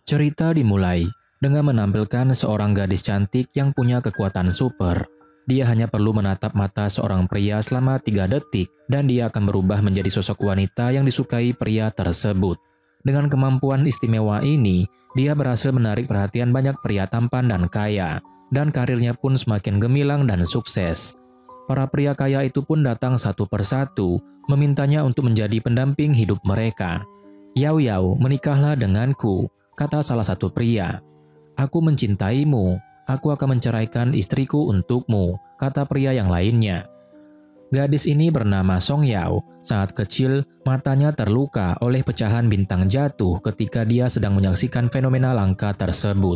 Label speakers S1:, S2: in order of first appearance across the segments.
S1: Cerita dimulai dengan menampilkan seorang gadis cantik yang punya kekuatan super. Dia hanya perlu menatap mata seorang pria selama 3 detik dan dia akan berubah menjadi sosok wanita yang disukai pria tersebut. Dengan kemampuan istimewa ini, dia berhasil menarik perhatian banyak pria tampan dan kaya, dan karirnya pun semakin gemilang dan sukses. Para pria kaya itu pun datang satu persatu, memintanya untuk menjadi pendamping hidup mereka. "Yao Yao, menikahlah denganku," kata salah satu pria. "Aku mencintaimu, aku akan menceraikan istriku untukmu," kata pria yang lainnya. Gadis ini bernama Song Yao. Saat kecil, matanya terluka oleh pecahan bintang jatuh ketika dia sedang menyaksikan fenomena langka tersebut.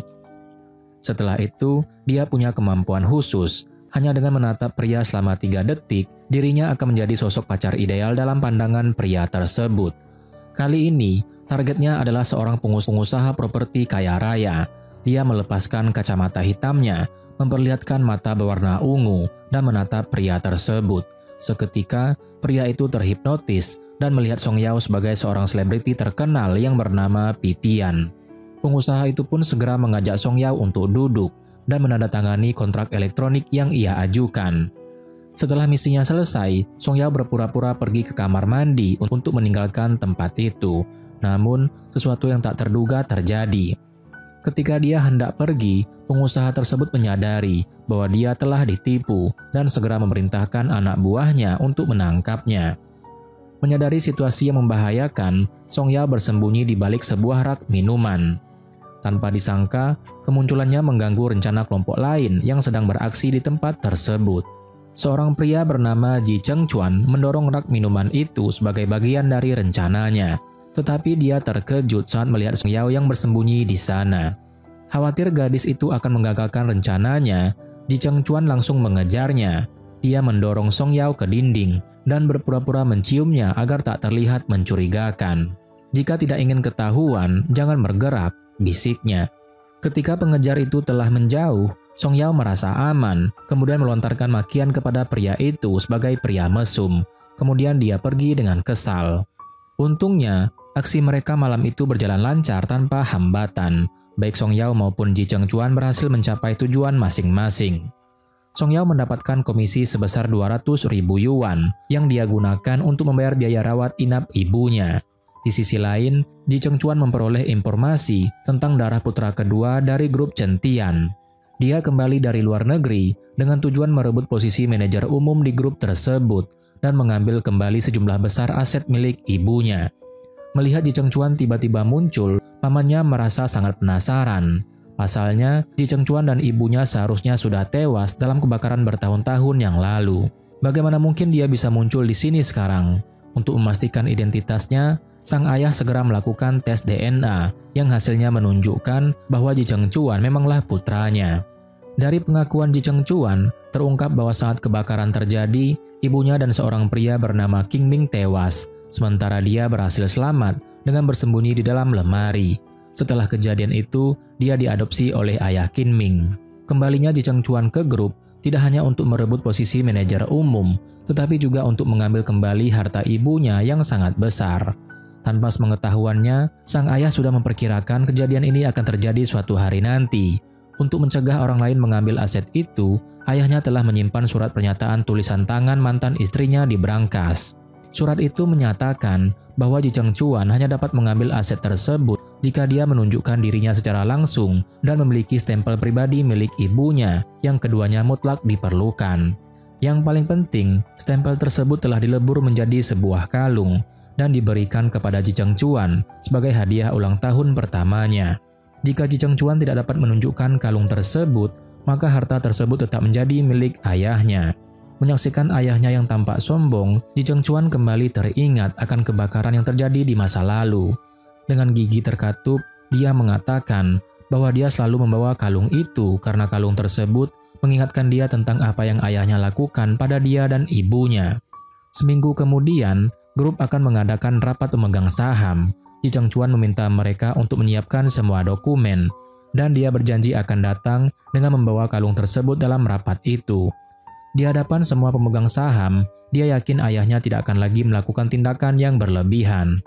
S1: Setelah itu, dia punya kemampuan khusus. Hanya dengan menatap pria selama 3 detik, dirinya akan menjadi sosok pacar ideal dalam pandangan pria tersebut. Kali ini, targetnya adalah seorang pengusaha properti kaya raya. Dia melepaskan kacamata hitamnya, memperlihatkan mata berwarna ungu, dan menatap pria tersebut. Seketika, pria itu terhipnotis dan melihat Song Yao sebagai seorang selebriti terkenal yang bernama Pipian. Pengusaha itu pun segera mengajak Song Yao untuk duduk dan menandatangani kontrak elektronik yang ia ajukan. Setelah misinya selesai, Song Yao berpura-pura pergi ke kamar mandi untuk meninggalkan tempat itu. Namun, sesuatu yang tak terduga terjadi. Ketika dia hendak pergi, pengusaha tersebut menyadari bahwa dia telah ditipu dan segera memerintahkan anak buahnya untuk menangkapnya. Menyadari situasi yang membahayakan, Song Yao bersembunyi di balik sebuah rak minuman. Tanpa disangka, kemunculannya mengganggu rencana kelompok lain yang sedang beraksi di tempat tersebut. Seorang pria bernama Ji Cheng Chuan mendorong rak minuman itu sebagai bagian dari rencananya. Tetapi dia terkejut saat melihat Song Yao yang bersembunyi di sana. Khawatir gadis itu akan menggagalkan rencananya, Ji Cheng Chuan langsung mengejarnya. Dia mendorong Song Yao ke dinding dan berpura-pura menciumnya agar tak terlihat mencurigakan. "Jika tidak ingin ketahuan, jangan bergerak," bisiknya. Ketika pengejar itu telah menjauh, Song Yao merasa aman, kemudian melontarkan makian kepada pria itu sebagai pria mesum. Kemudian dia pergi dengan kesal. Untungnya, aksi mereka malam itu berjalan lancar tanpa hambatan. Baik Song Yao maupun Ji Cheng Chuan berhasil mencapai tujuan masing-masing. Song Yao mendapatkan komisi sebesar 200.000 yuan yang dia gunakan untuk membayar biaya rawat inap ibunya. Di sisi lain, Ji Cheng Chuan memperoleh informasi tentang darah putra kedua dari grup Chen Tian. Dia kembali dari luar negeri dengan tujuan merebut posisi manajer umum di grup tersebut dan mengambil kembali sejumlah besar aset milik ibunya. Melihat Ji Cheng Chuan tiba-tiba muncul, pamannya merasa sangat penasaran. Pasalnya, Ji Cheng Chuan dan ibunya seharusnya sudah tewas dalam kebakaran bertahun-tahun yang lalu. Bagaimana mungkin dia bisa muncul di sini sekarang? Untuk memastikan identitasnya, sang ayah segera melakukan tes DNA yang hasilnya menunjukkan bahwa Ji Cheng Chuan memanglah putranya. Dari pengakuan Ji Cheng Chuan, terungkap bahwa saat kebakaran terjadi, ibunya dan seorang pria bernama King Ming tewas, sementara dia berhasil selamat dengan bersembunyi di dalam lemari. Setelah kejadian itu, dia diadopsi oleh ayah Qin Ming. Kembalinya Ji Cheng Chuan ke grup tidak hanya untuk merebut posisi manajer umum, tetapi juga untuk mengambil kembali harta ibunya yang sangat besar. Tanpa sepengetahuannya, sang ayah sudah memperkirakan kejadian ini akan terjadi suatu hari nanti. Untuk mencegah orang lain mengambil aset itu, ayahnya telah menyimpan surat pernyataan tulisan tangan mantan istrinya di brankas. Surat itu menyatakan bahwa Ji Cheng Chuan hanya dapat mengambil aset tersebut jika dia menunjukkan dirinya secara langsung dan memiliki stempel pribadi milik ibunya yang keduanya mutlak diperlukan. Yang paling penting, stempel tersebut telah dilebur menjadi sebuah kalung dan diberikan kepada Ji Cheng Chuan sebagai hadiah ulang tahun pertamanya. Jika Ji Cheng Chuan tidak dapat menunjukkan kalung tersebut, maka harta tersebut tetap menjadi milik ayahnya. Menyaksikan ayahnya yang tampak sombong, Ji Cheng Chuan kembali teringat akan kebakaran yang terjadi di masa lalu. Dengan gigi terkatup, dia mengatakan bahwa dia selalu membawa kalung itu karena kalung tersebut mengingatkan dia tentang apa yang ayahnya lakukan pada dia dan ibunya. Seminggu kemudian, grup akan mengadakan rapat pemegang saham. Ji Cheng Chuan meminta mereka untuk menyiapkan semua dokumen, dan dia berjanji akan datang dengan membawa kalung tersebut dalam rapat itu. Di hadapan semua pemegang saham, dia yakin ayahnya tidak akan lagi melakukan tindakan yang berlebihan.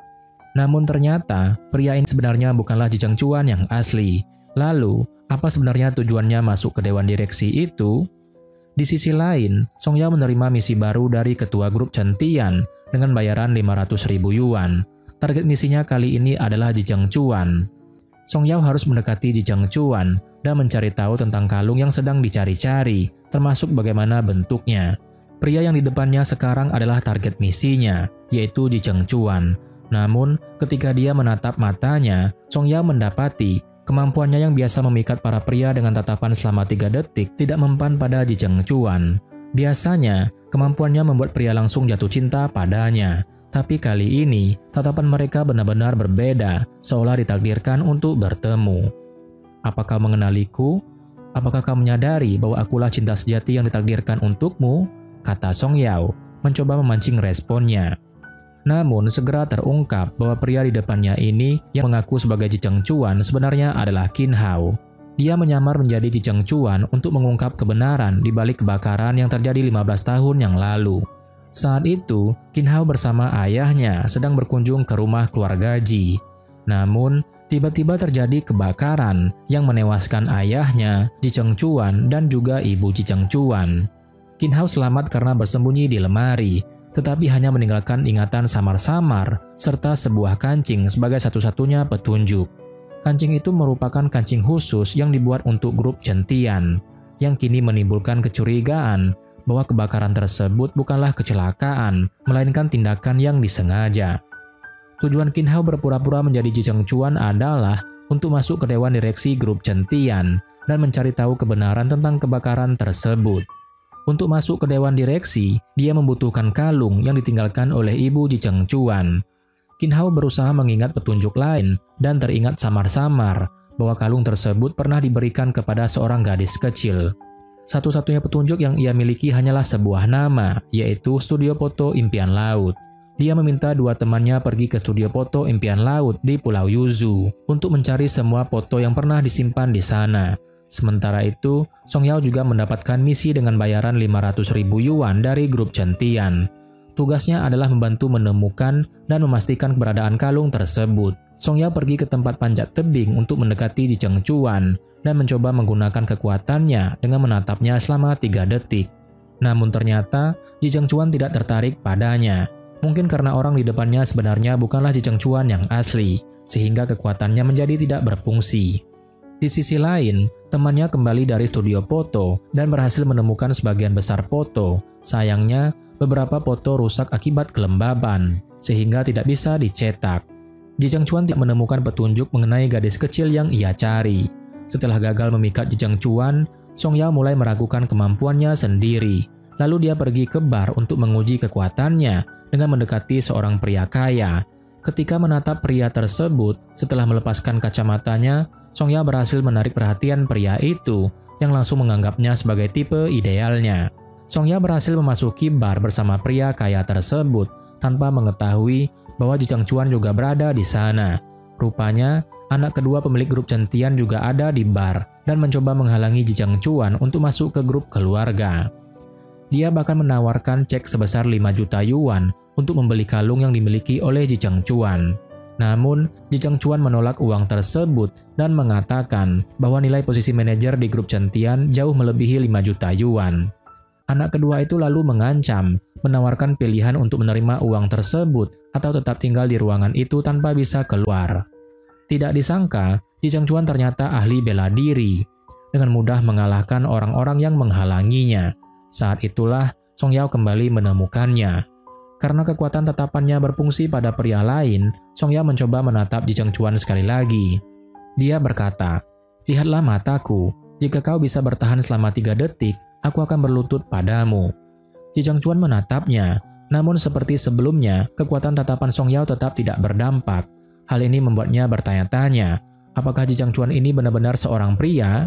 S1: Namun ternyata pria ini sebenarnya bukanlah Ji Changchuan yang asli. Lalu, apa sebenarnya tujuannya masuk ke dewan direksi itu? Di sisi lain, Song Yao menerima misi baru dari ketua grup Chen Tian dengan bayaran 500.000 yuan. Target misinya kali ini adalah Ji Changchuan. Song Yao harus mendekati Ji Changchuan dan mencari tahu tentang kalung yang sedang dicari-cari, termasuk bagaimana bentuknya. Pria yang di depannya sekarang adalah target misinya, yaitu Ji Changchuan. Namun, ketika dia menatap matanya, Song Yao mendapati kemampuannya yang biasa memikat para pria dengan tatapan selama 3 detik tidak mempan pada Ji Changchuan. Biasanya, kemampuannya membuat pria langsung jatuh cinta padanya. Tapi kali ini, tatapan mereka benar-benar berbeda, seolah ditakdirkan untuk bertemu. "Apakah kau mengenaliku? Apakah kau menyadari bahwa akulah cinta sejati yang ditakdirkan untukmu?" kata Song Yao, mencoba memancing responnya. Namun, segera terungkap bahwa pria di depannya ini yang mengaku sebagai Ji Changchuan sebenarnya adalah Qin Hao. Dia menyamar menjadi Ji Changchuan untuk mengungkap kebenaran di balik kebakaran yang terjadi 15 tahun yang lalu. Saat itu, Qin Hao bersama ayahnya sedang berkunjung ke rumah keluarga Ji. Namun, tiba-tiba terjadi kebakaran yang menewaskan ayahnya, Ji Changchuan, dan juga ibu Ji Changchuan. Qin Hao selamat karena bersembunyi di lemari, tetapi hanya meninggalkan ingatan samar-samar serta sebuah kancing sebagai satu-satunya petunjuk. Kancing itu merupakan kancing khusus yang dibuat untuk grup Chen Tian, yang kini menimbulkan kecurigaan bahwa kebakaran tersebut bukanlah kecelakaan, melainkan tindakan yang disengaja. Tujuan Qin Hao berpura-pura menjadi Ji Changchuan adalah untuk masuk ke dewan direksi grup Chen Tian dan mencari tahu kebenaran tentang kebakaran tersebut. Untuk masuk ke dewan direksi, dia membutuhkan kalung yang ditinggalkan oleh ibu Ji Changchuan. Qin Hao berusaha mengingat petunjuk lain dan teringat samar-samar bahwa kalung tersebut pernah diberikan kepada seorang gadis kecil. Satu-satunya petunjuk yang ia miliki hanyalah sebuah nama, yaitu Studio Foto Impian Laut. Dia meminta 2 temannya pergi ke studio foto Impian Laut di Pulau Yuzu untuk mencari semua foto yang pernah disimpan di sana. Sementara itu, Song Yao juga mendapatkan misi dengan bayaran 500.000 yuan dari grup Chen Tian. Tugasnya adalah membantu menemukan dan memastikan keberadaan kalung tersebut. Song Yao pergi ke tempat panjat tebing untuk mendekati Ji Changchuan dan mencoba menggunakan kekuatannya dengan menatapnya selama 3 detik. Namun ternyata, Ji Changchuan tidak tertarik padanya. Mungkin karena orang di depannya sebenarnya bukanlah Ji Changchuan yang asli, sehingga kekuatannya menjadi tidak berfungsi. Di sisi lain, temannya kembali dari studio foto dan berhasil menemukan sebagian besar foto. Sayangnya, beberapa foto rusak akibat kelembaban, sehingga tidak bisa dicetak. Ji Changchuan tidak menemukan petunjuk mengenai gadis kecil yang ia cari. Setelah gagal memikat Ji Changchuan, Song Yao mulai meragukan kemampuannya sendiri. Lalu dia pergi ke bar untuk menguji kekuatannya dengan mendekati seorang pria kaya. Ketika menatap pria tersebut, setelah melepaskan kacamatanya, Song Yao berhasil menarik perhatian pria itu yang langsung menganggapnya sebagai tipe idealnya. Song Yao berhasil memasuki bar bersama pria kaya tersebut tanpa mengetahui bahwa Ji Changchuan juga berada di sana. Rupanya, anak kedua pemilik grup Chen Tian juga ada di bar dan mencoba menghalangi Ji Changchuan untuk masuk ke grup keluarga. Dia bahkan menawarkan cek sebesar 5 juta yuan untuk membeli kalung yang dimiliki oleh Ji Changchuan. Namun, Ji Changchuan menolak uang tersebut dan mengatakan bahwa nilai posisi manajer di grup Chen Tian jauh melebihi 5 juta yuan. Anak kedua itu lalu mengancam, menawarkan pilihan untuk menerima uang tersebut atau tetap tinggal di ruangan itu tanpa bisa keluar. Tidak disangka, Ji Changchuan ternyata ahli bela diri, dengan mudah mengalahkan orang-orang yang menghalanginya. Saat itulah, Song Yao kembali menemukannya. Karena kekuatan tatapannya berfungsi pada pria lain, Song Yao mencoba menatap Ji Changchuan sekali lagi. Dia berkata, "Lihatlah mataku, jika kau bisa bertahan selama 3 detik, aku akan berlutut padamu." Ji Changchuan menatapnya, namun seperti sebelumnya, kekuatan tatapan Song Yao tetap tidak berdampak. Hal ini membuatnya bertanya-tanya, apakah Ji Changchuan ini benar-benar seorang pria?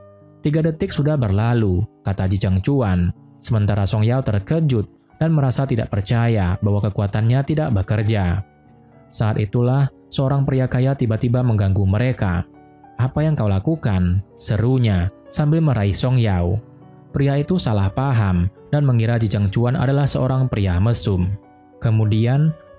S1: 3 detik sudah berlalu, kata Ji Changchuan. Sementara Song Yao terkejut dan merasa tidak percaya bahwa kekuatannya tidak bekerja. Saat itulah, seorang pria kaya tiba-tiba mengganggu mereka. "Apa yang kau lakukan?" serunya sambil meraih Song Yao. Pria itu salah paham dan mengira Ji Changchuan adalah seorang pria mesum. Kemudian,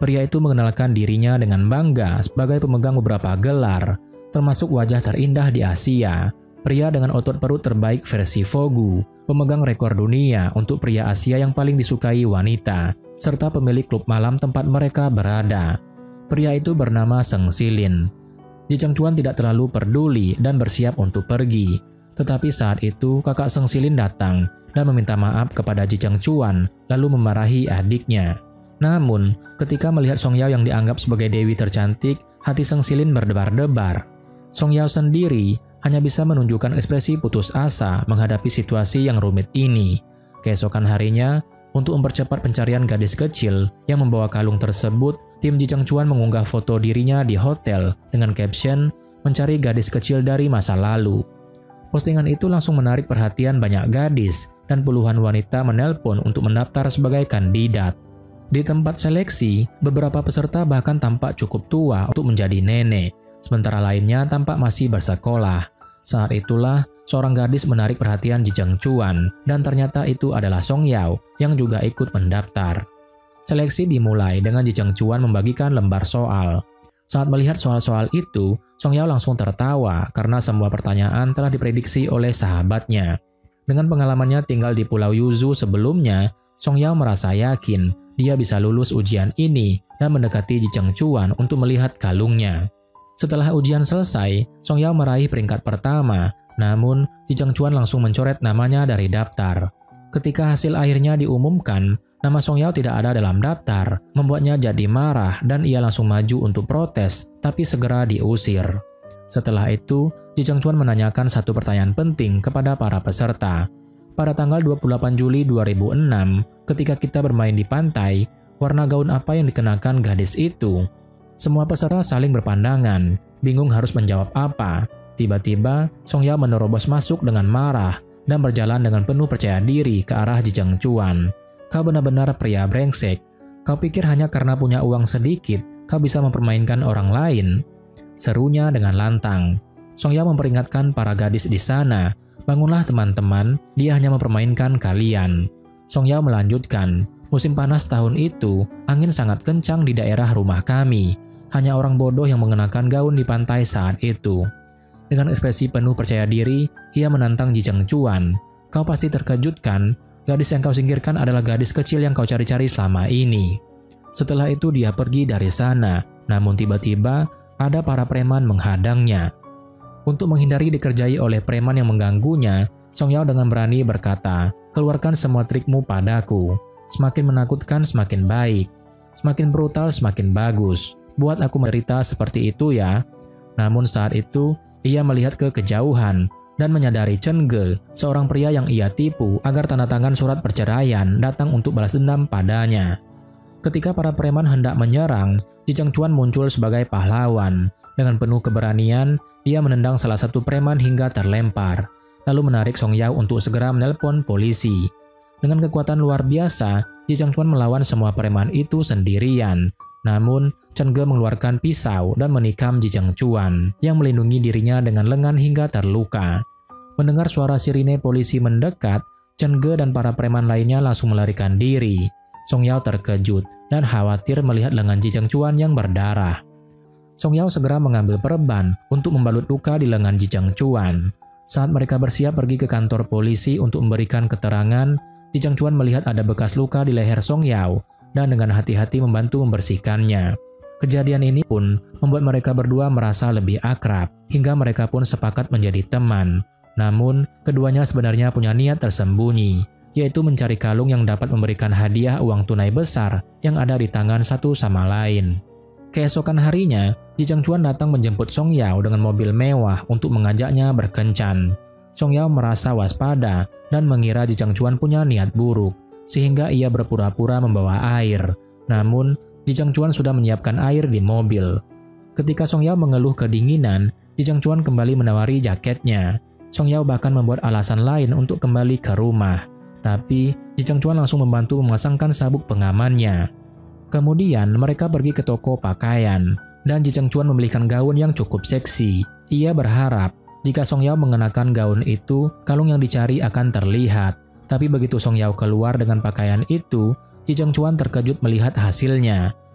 S1: Pria itu mengenalkan dirinya dengan bangga sebagai pemegang beberapa gelar, termasuk wajah terindah di Asia, pria dengan otot perut terbaik versi Vogue, pemegang rekor dunia untuk pria Asia yang paling disukai wanita, serta pemilik klub malam tempat mereka berada. Pria itu bernama Seng Silin. Ji Chengcuan tidak terlalu peduli dan bersiap untuk pergi. Tetapi saat itu kakak Seng Silin datang dan meminta maaf kepada Ji Chengcuan lalu memarahi adiknya. Namun, ketika melihat Song Yao yang dianggap sebagai dewi tercantik, hati Seng Silin berdebar-debar. Song Yao sendiri hanya bisa menunjukkan ekspresi putus asa menghadapi situasi yang rumit ini. Keesokan harinya, untuk mempercepat pencarian gadis kecil yang membawa kalung tersebut, tim Ji Chengcuan mengunggah foto dirinya di hotel dengan caption, "Mencari gadis kecil dari masa lalu." Postingan itu langsung menarik perhatian banyak gadis dan puluhan wanita menelpon untuk mendaftar sebagai kandidat. Di tempat seleksi, beberapa peserta bahkan tampak cukup tua untuk menjadi nenek, sementara lainnya tampak masih bersekolah. Saat itulah, seorang gadis menarik perhatian Ji Chengcuan, dan ternyata itu adalah Song Yao yang juga ikut mendaftar. Seleksi dimulai dengan Ji Chengcuan membagikan lembar soal. Saat melihat soal-soal itu, Song Yao langsung tertawa karena semua pertanyaan telah diprediksi oleh sahabatnya. Dengan pengalamannya tinggal di Pulau Yuzu sebelumnya, Song Yao merasa yakin dia bisa lulus ujian ini dan mendekati Ji Chengcuan untuk melihat kalungnya. Setelah ujian selesai, Song Yao meraih peringkat pertama, namun Ji Chengcuan langsung mencoret namanya dari daftar. Ketika hasil akhirnya diumumkan, nama Song Yao tidak ada dalam daftar, membuatnya jadi marah dan ia langsung maju untuk protes, tapi segera diusir. Setelah itu, Ji Chengcuan menanyakan satu pertanyaan penting kepada para peserta. Pada tanggal 28 Juli 2006, ketika kita bermain di pantai, warna gaun apa yang dikenakan gadis itu? Semua peserta saling berpandangan, bingung harus menjawab apa. Tiba-tiba, Song Yao menerobos masuk dengan marah dan berjalan dengan penuh percaya diri ke arah Ji Chengcuan. "Kau benar-benar pria brengsek. Kau pikir hanya karena punya uang sedikit, kau bisa mempermainkan orang lain?" serunya dengan lantang. Song Yao memperingatkan para gadis di sana, "Bangunlah teman-teman, dia hanya mempermainkan kalian." Song Yao melanjutkan, "Musim panas tahun itu, angin sangat kencang di daerah rumah kami. Hanya orang bodoh yang mengenakan gaun di pantai saat itu." Dengan ekspresi penuh percaya diri, ia menantang Ji Chengcuan. "Kau pasti terkejut kan? Gadis yang kau singkirkan adalah gadis kecil yang kau cari-cari selama ini." Setelah itu dia pergi dari sana, namun tiba-tiba ada para preman menghadangnya. Untuk menghindari dikerjai oleh preman yang mengganggunya, Song Yao dengan berani berkata, "Keluarkan semua trikmu padaku. Semakin menakutkan semakin baik. Semakin brutal semakin bagus. Buat aku menderita seperti itu ya." Namun saat itu, ia melihat ke kejauhan dan menyadari Chen Ge, seorang pria yang ia tipu agar tanda tangan surat perceraian datang untuk balas dendam padanya. Ketika para preman hendak menyerang, Ji Chengcuan muncul sebagai pahlawan. Dengan penuh keberanian, dia menendang salah satu preman hingga terlempar, lalu menarik Song Yao untuk segera menelpon polisi. Dengan kekuatan luar biasa, Ji Chengcuan melawan semua preman itu sendirian. Namun, Chen Ge mengeluarkan pisau dan menikam Ji Chengcuan, yang melindungi dirinya dengan lengan hingga terluka. Mendengar suara sirine polisi mendekat, Chen Ge dan para preman lainnya langsung melarikan diri. Song Yao terkejut dan khawatir melihat lengan Ji Chengcuan yang berdarah. Song Yao segera mengambil perban untuk membalut luka di lengan Ji Chengcuan. Saat mereka bersiap pergi ke kantor polisi untuk memberikan keterangan, Ji Chengcuan melihat ada bekas luka di leher Song Yao dan dengan hati-hati membantu membersihkannya. Kejadian ini pun membuat mereka berdua merasa lebih akrab, hingga mereka pun sepakat menjadi teman. Namun, keduanya sebenarnya punya niat tersembunyi, yaitu mencari kalung yang dapat memberikan hadiah uang tunai besar yang ada di tangan satu sama lain. Keesokan harinya, Ji Chengcuan datang menjemput Song Yao dengan mobil mewah untuk mengajaknya berkencan. Song Yao merasa waspada dan mengira Ji Chengcuan punya niat buruk, sehingga ia berpura-pura membawa air. Namun, Ji Chengcuan sudah menyiapkan air di mobil. Ketika Song Yao mengeluh kedinginan, Ji Chengcuan kembali menawari jaketnya. Song Yao bahkan membuat alasan lain untuk kembali ke rumah. Tapi, Ji Chengcuan langsung membantu memasangkan sabuk pengamannya. Kemudian mereka pergi ke toko pakaian, dan Ji Chengcuan membelikan gaun yang cukup seksi. Ia berharap jika Song Yao mengenakan gaun itu, kalung yang dicari akan terlihat. Tapi begitu Song Yao keluar dengan pakaian itu, Ji Chengcuan terkejut melihat hasilnya.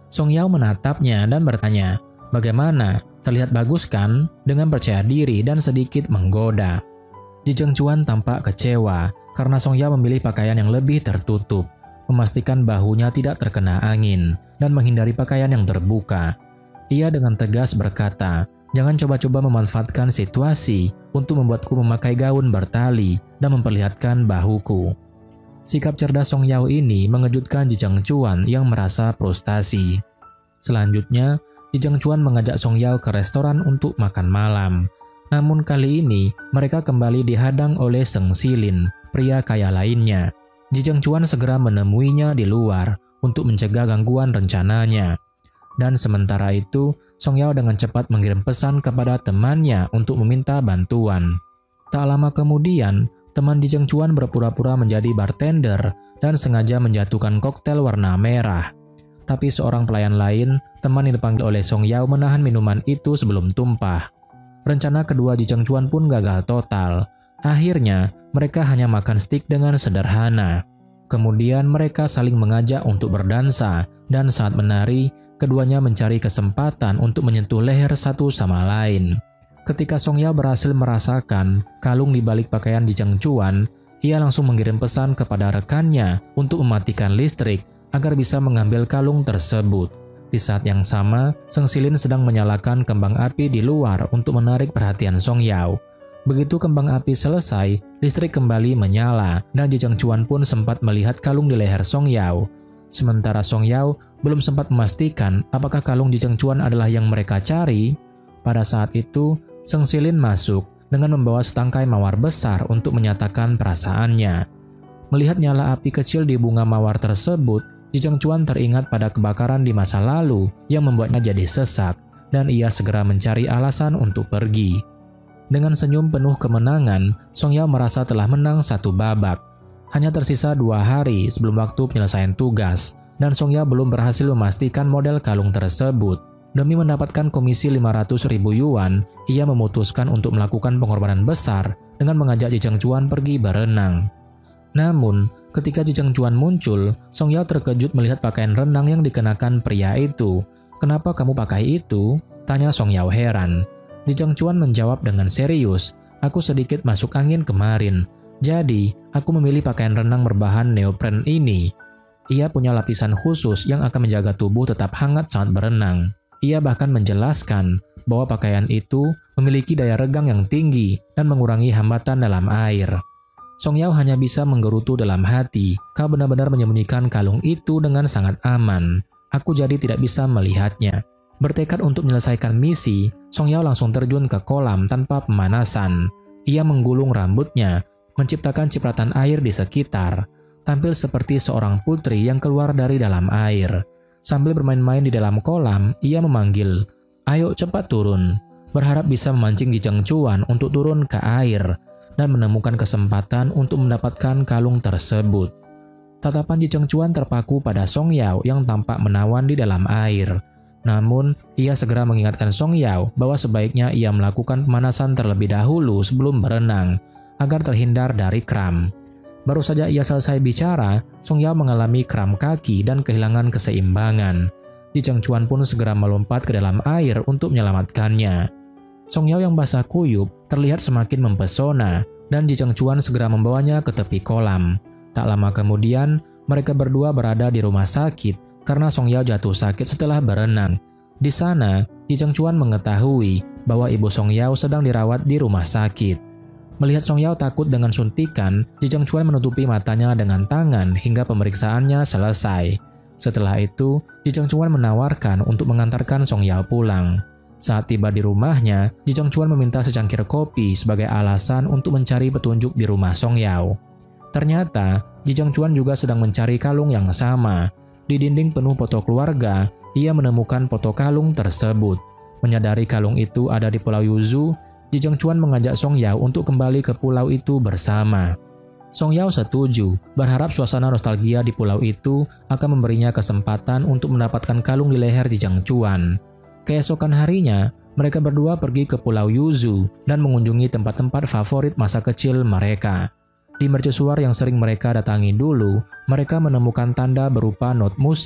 S1: Song Yao menatapnya dan bertanya, "Bagaimana? Terlihat bagus kan?" dengan percaya diri dan sedikit menggoda. Ji Zhengquan tampak kecewa karena Song Yao memilih pakaian yang lebih tertutup, memastikan bahunya tidak terkena angin, dan menghindari pakaian yang terbuka. Ia dengan tegas berkata, "Jangan coba-coba memanfaatkan situasi untuk membuatku memakai gaun bertali dan memperlihatkan bahuku." Sikap cerdas Song Yao ini mengejutkan Ji Zhengquan yang merasa frustasi. Selanjutnya, Ji Zhengquan mengajak Song Yao ke restoran untuk makan malam. Namun kali ini, mereka kembali dihadang oleh Seng Silin, pria kaya lainnya. Ji Zhengquan segera menemuinya di luar untuk mencegah gangguan rencananya. Dan sementara itu, Song Yao dengan cepat mengirim pesan kepada temannya untuk meminta bantuan. Tak lama kemudian, teman Ji Zhengquan berpura-pura menjadi bartender dan sengaja menjatuhkan koktail warna merah. Tapi seorang pelayan lain, teman yang dipanggil oleh Song Yao, menahan minuman itu sebelum tumpah. Rencana kedua Ji Zhengquan pun gagal total. Akhirnya, mereka hanya makan steak dengan sederhana. Kemudian mereka saling mengajak untuk berdansa, dan saat menari, keduanya mencari kesempatan untuk menyentuh leher satu sama lain. Ketika Song Yao berhasil merasakan kalung di balik pakaian Ji Zhengquan, ia langsung mengirim pesan kepada rekannya untuk mematikan listrik agar bisa mengambil kalung tersebut. Di saat yang sama, Seng Silin sedang menyalakan kembang api di luar untuk menarik perhatian Song Yao. Begitu kembang api selesai, listrik kembali menyala dan Ji Zhengquan pun sempat melihat kalung di leher Song Yao. Sementara Song Yao belum sempat memastikan apakah kalung Ji Zhengquan adalah yang mereka cari. Pada saat itu, Seng Silin masuk dengan membawa setangkai mawar besar untuk menyatakan perasaannya. Melihat nyala api kecil di bunga mawar tersebut, Ji Zhengquan teringat pada kebakaran di masa lalu yang membuatnya jadi sesak, dan ia segera mencari alasan untuk pergi. Dengan senyum penuh kemenangan, Song Yao merasa telah menang satu babak. Hanya tersisa 2 hari sebelum waktu penyelesaian tugas, dan Song Yao belum berhasil memastikan model kalung tersebut. Demi mendapatkan komisi 500.000 yuan, ia memutuskan untuk melakukan pengorbanan besar dengan mengajak Ji Zhengquan pergi berenang. Namun, ketika Ji Zhengquan muncul, Song Yao terkejut melihat pakaian renang yang dikenakan pria itu. "Kenapa kamu pakai itu?" tanya Song Yao heran. Ji Zhengquan menjawab dengan serius, "Aku sedikit masuk angin kemarin, jadi aku memilih pakaian renang berbahan neopren ini. Ia punya lapisan khusus yang akan menjaga tubuh tetap hangat saat berenang." Ia bahkan menjelaskan bahwa pakaian itu memiliki daya regang yang tinggi dan mengurangi hambatan dalam air. Song Yao hanya bisa menggerutu dalam hati, "Kau benar-benar menyembunyikan kalung itu dengan sangat aman. Aku jadi tidak bisa melihatnya." Bertekad untuk menyelesaikan misi, Song Yao langsung terjun ke kolam tanpa pemanasan. Ia menggulung rambutnya, menciptakan cipratan air di sekitar, tampil seperti seorang putri yang keluar dari dalam air. Sambil bermain-main di dalam kolam, ia memanggil, "Ayo cepat turun," berharap bisa memancing Ji Zhengquan untuk turun ke air dan menemukan kesempatan untuk mendapatkan kalung tersebut. Tatapan Ji Zhengquan terpaku pada Song Yao yang tampak menawan di dalam air. Namun, ia segera mengingatkan Song Yao bahwa sebaiknya ia melakukan pemanasan terlebih dahulu sebelum berenang, agar terhindar dari kram. Baru saja ia selesai bicara, Song Yao mengalami kram kaki dan kehilangan keseimbangan. Ji Zhengquan pun segera melompat ke dalam air untuk menyelamatkannya. Song Yao yang basah kuyup terlihat semakin mempesona, dan Ji Zhengquan segera membawanya ke tepi kolam. Tak lama kemudian, mereka berdua berada di rumah sakit karena Song Yao jatuh sakit setelah berenang. Di sana, Ji Zhengquan mengetahui bahwa ibu Song Yao sedang dirawat di rumah sakit. Melihat Song Yao takut dengan suntikan, Ji Zhengquan menutupi matanya dengan tangan hingga pemeriksaannya selesai. Setelah itu, Ji Zhengquan menawarkan untuk mengantarkan Song Yao pulang. Saat tiba di rumahnya, Ji Zhengquan meminta secangkir kopi sebagai alasan untuk mencari petunjuk di rumah Song Yao. Ternyata, Ji Zhengquan juga sedang mencari kalung yang sama. Di dinding penuh foto keluarga, ia menemukan foto kalung tersebut. Menyadari kalung itu ada di Pulau Yuzu, Ji Zhengquan mengajak Song Yao untuk kembali ke pulau itu bersama. Song Yao setuju, berharap suasana nostalgia di pulau itu akan memberinya kesempatan untuk mendapatkan kalung di leher Ji Zhengquan. Keesokan harinya, mereka berdua pergi ke Pulau Yuzu dan mengunjungi tempat-tempat favorit masa kecil mereka. Di mercusuar yang sering mereka datangi dulu, mereka menemukan tanda berupa not musik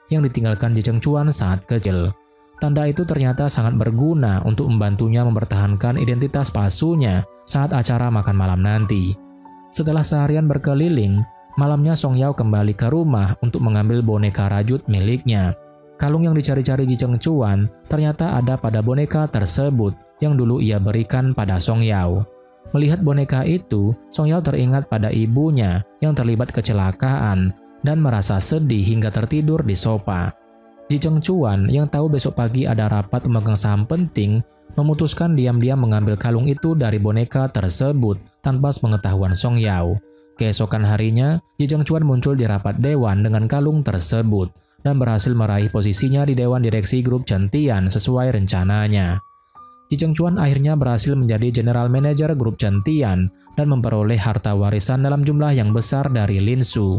S1: yang ditinggalkan Ji Chengcuan saat kecil. Tanda itu ternyata sangat berguna untuk membantunya mempertahankan identitas palsunya saat acara makan malam nanti. Setelah seharian berkeliling, malamnya Song Yao kembali ke rumah untuk mengambil boneka rajut miliknya. Kalung yang dicari-cari Ji Chengcuan ternyata ada pada boneka tersebut yang dulu ia berikan pada Song Yao. Melihat boneka itu, Song Yao teringat pada ibunya yang terlibat kecelakaan dan merasa sedih hingga tertidur di sofa. Ji Chengcuan yang tahu besok pagi ada rapat pemegang saham penting memutuskan diam-diam mengambil kalung itu dari boneka tersebut tanpa sepengetahuan Song Yao. Keesokan harinya, Ji Chengcuan muncul di rapat dewan dengan kalung tersebut dan berhasil meraih posisinya di dewan direksi grup Gentian sesuai rencananya. Ji Chengcuan akhirnya berhasil menjadi general manager grup Gentian dan memperoleh harta warisan dalam jumlah yang besar dari Lin Su.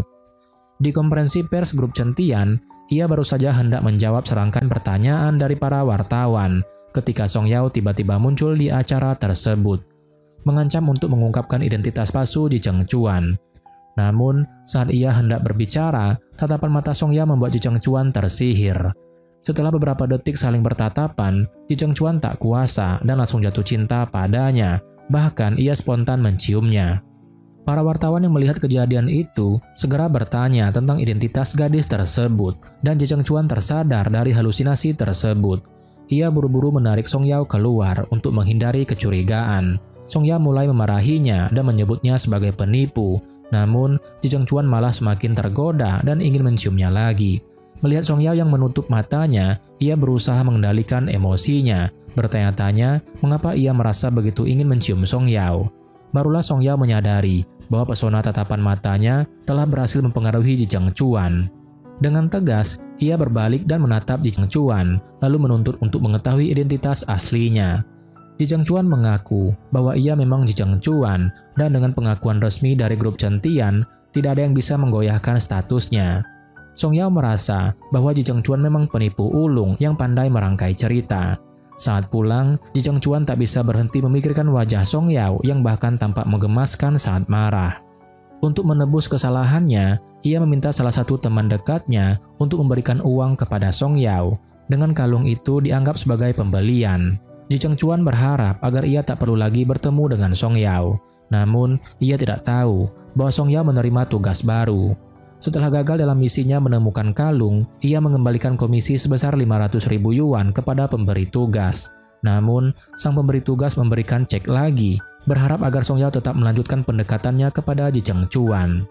S1: Di konferensi pers grup Gentian, ia baru saja hendak menjawab serangkaian pertanyaan dari para wartawan ketika Song Yao tiba-tiba muncul di acara tersebut, mengancam untuk mengungkapkan identitas palsu Ji Chengcuan. Namun, saat ia hendak berbicara, tatapan mata Song Yao membuat Ji Chengcuan tersihir. Setelah beberapa detik saling bertatapan, Ji Chengcuan tak kuasa dan langsung jatuh cinta padanya, bahkan ia spontan menciumnya. Para wartawan yang melihat kejadian itu segera bertanya tentang identitas gadis tersebut dan Ji Chengcuan tersadar dari halusinasi tersebut. Ia buru-buru menarik Song Yao keluar untuk menghindari kecurigaan. Song Yao mulai memarahinya dan menyebutnya sebagai penipu. Namun, Ji Chengcuan malah semakin tergoda dan ingin menciumnya lagi. Melihat Song Yao yang menutup matanya, ia berusaha mengendalikan emosinya, bertanya-tanya mengapa ia merasa begitu ingin mencium Song Yao. Barulah Song Yao menyadari bahwa pesona tatapan matanya telah berhasil mempengaruhi Ji Chengcuan. Dengan tegas, ia berbalik dan menatap Ji Chengcuan, lalu menuntut untuk mengetahui identitas aslinya. Ji Chengcuan mengaku bahwa ia memang Ji Chengcuan, dan dengan pengakuan resmi dari grup Gentian, tidak ada yang bisa menggoyahkan statusnya. Song Yao merasa bahwa Ji Chengcuan memang penipu ulung yang pandai merangkai cerita. Saat pulang, Ji Chengcuan tak bisa berhenti memikirkan wajah Song Yao yang bahkan tampak menggemaskan saat marah. Untuk menebus kesalahannya, ia meminta salah satu teman dekatnya untuk memberikan uang kepada Song Yao. Dengan kalung itu dianggap sebagai pembelian. Ji Chengcuan berharap agar ia tak perlu lagi bertemu dengan Song Yao. Namun, ia tidak tahu bahwa Song Yao menerima tugas baru. Setelah gagal dalam misinya menemukan kalung, ia mengembalikan komisi sebesar 500.000 yuan kepada pemberi tugas. Namun, sang pemberi tugas memberikan cek lagi, berharap agar Song Yao tetap melanjutkan pendekatannya kepada Ji Chengcuan.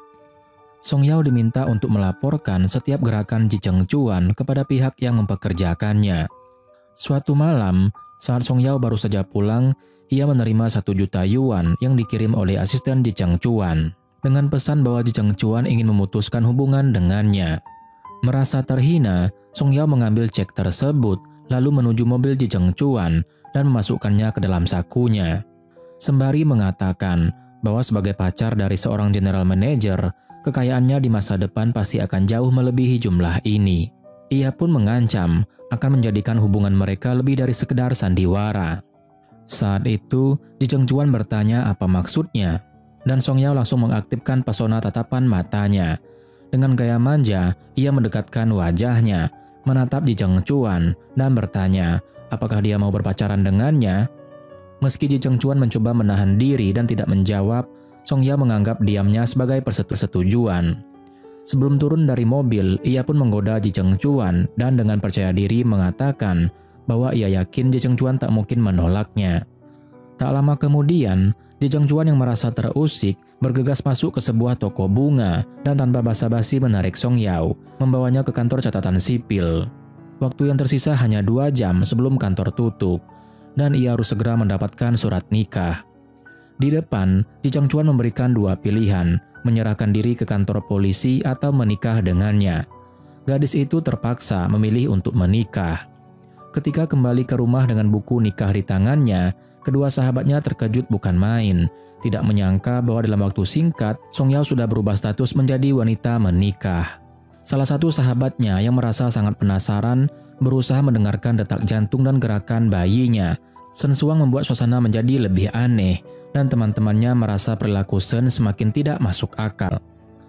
S1: Song Yao diminta untuk melaporkan setiap gerakan Ji Chengcuan kepada pihak yang mempekerjakannya. Suatu malam, saat Song Yao baru saja pulang, ia menerima 1 juta yuan yang dikirim oleh asisten Ji Chengcuan, dengan pesan bahwa Ji Chengcuan ingin memutuskan hubungan dengannya. Merasa terhina, Song Yao mengambil cek tersebut, lalu menuju mobil Ji Chengcuan dan memasukkannya ke dalam sakunya. Sembari mengatakan bahwa sebagai pacar dari seorang general manager, kekayaannya di masa depan pasti akan jauh melebihi jumlah ini. Ia pun mengancam akan menjadikan hubungan mereka lebih dari sekedar sandiwara. Saat itu, Ji Chengcuan bertanya apa maksudnya. Dan Song Yao langsung mengaktifkan pesona tatapan matanya. Dengan gaya manja, ia mendekatkan wajahnya, menatap Ji Chengcuan, dan bertanya apakah dia mau berpacaran dengannya. Meski Ji Chengcuan mencoba menahan diri dan tidak menjawab, Song Yao menganggap diamnya sebagai persetujuan. Sebelum turun dari mobil, ia pun menggoda Ji Chengcuan dan dengan percaya diri mengatakan bahwa ia yakin Ji Chengcuan tak mungkin menolaknya. Tak lama kemudian, Ji Chengcuan yang merasa terusik bergegas masuk ke sebuah toko bunga dan tanpa basa-basi menarik Song Yao, membawanya ke kantor catatan sipil. Waktu yang tersisa hanya 2 jam sebelum kantor tutup, dan ia harus segera mendapatkan surat nikah. Di depan, Ji Chengcuan memberikan 2 pilihan, menyerahkan diri ke kantor polisi atau menikah dengannya. Gadis itu terpaksa memilih untuk menikah. Ketika kembali ke rumah dengan buku nikah di tangannya, kedua sahabatnya terkejut bukan main, tidak menyangka bahwa dalam waktu singkat, Song Yao sudah berubah status menjadi wanita menikah. Salah satu sahabatnya yang merasa sangat penasaran, berusaha mendengarkan detak jantung dan gerakan bayinya. Shen Suang membuat suasana menjadi lebih aneh, dan teman-temannya merasa perilaku Shen semakin tidak masuk akal.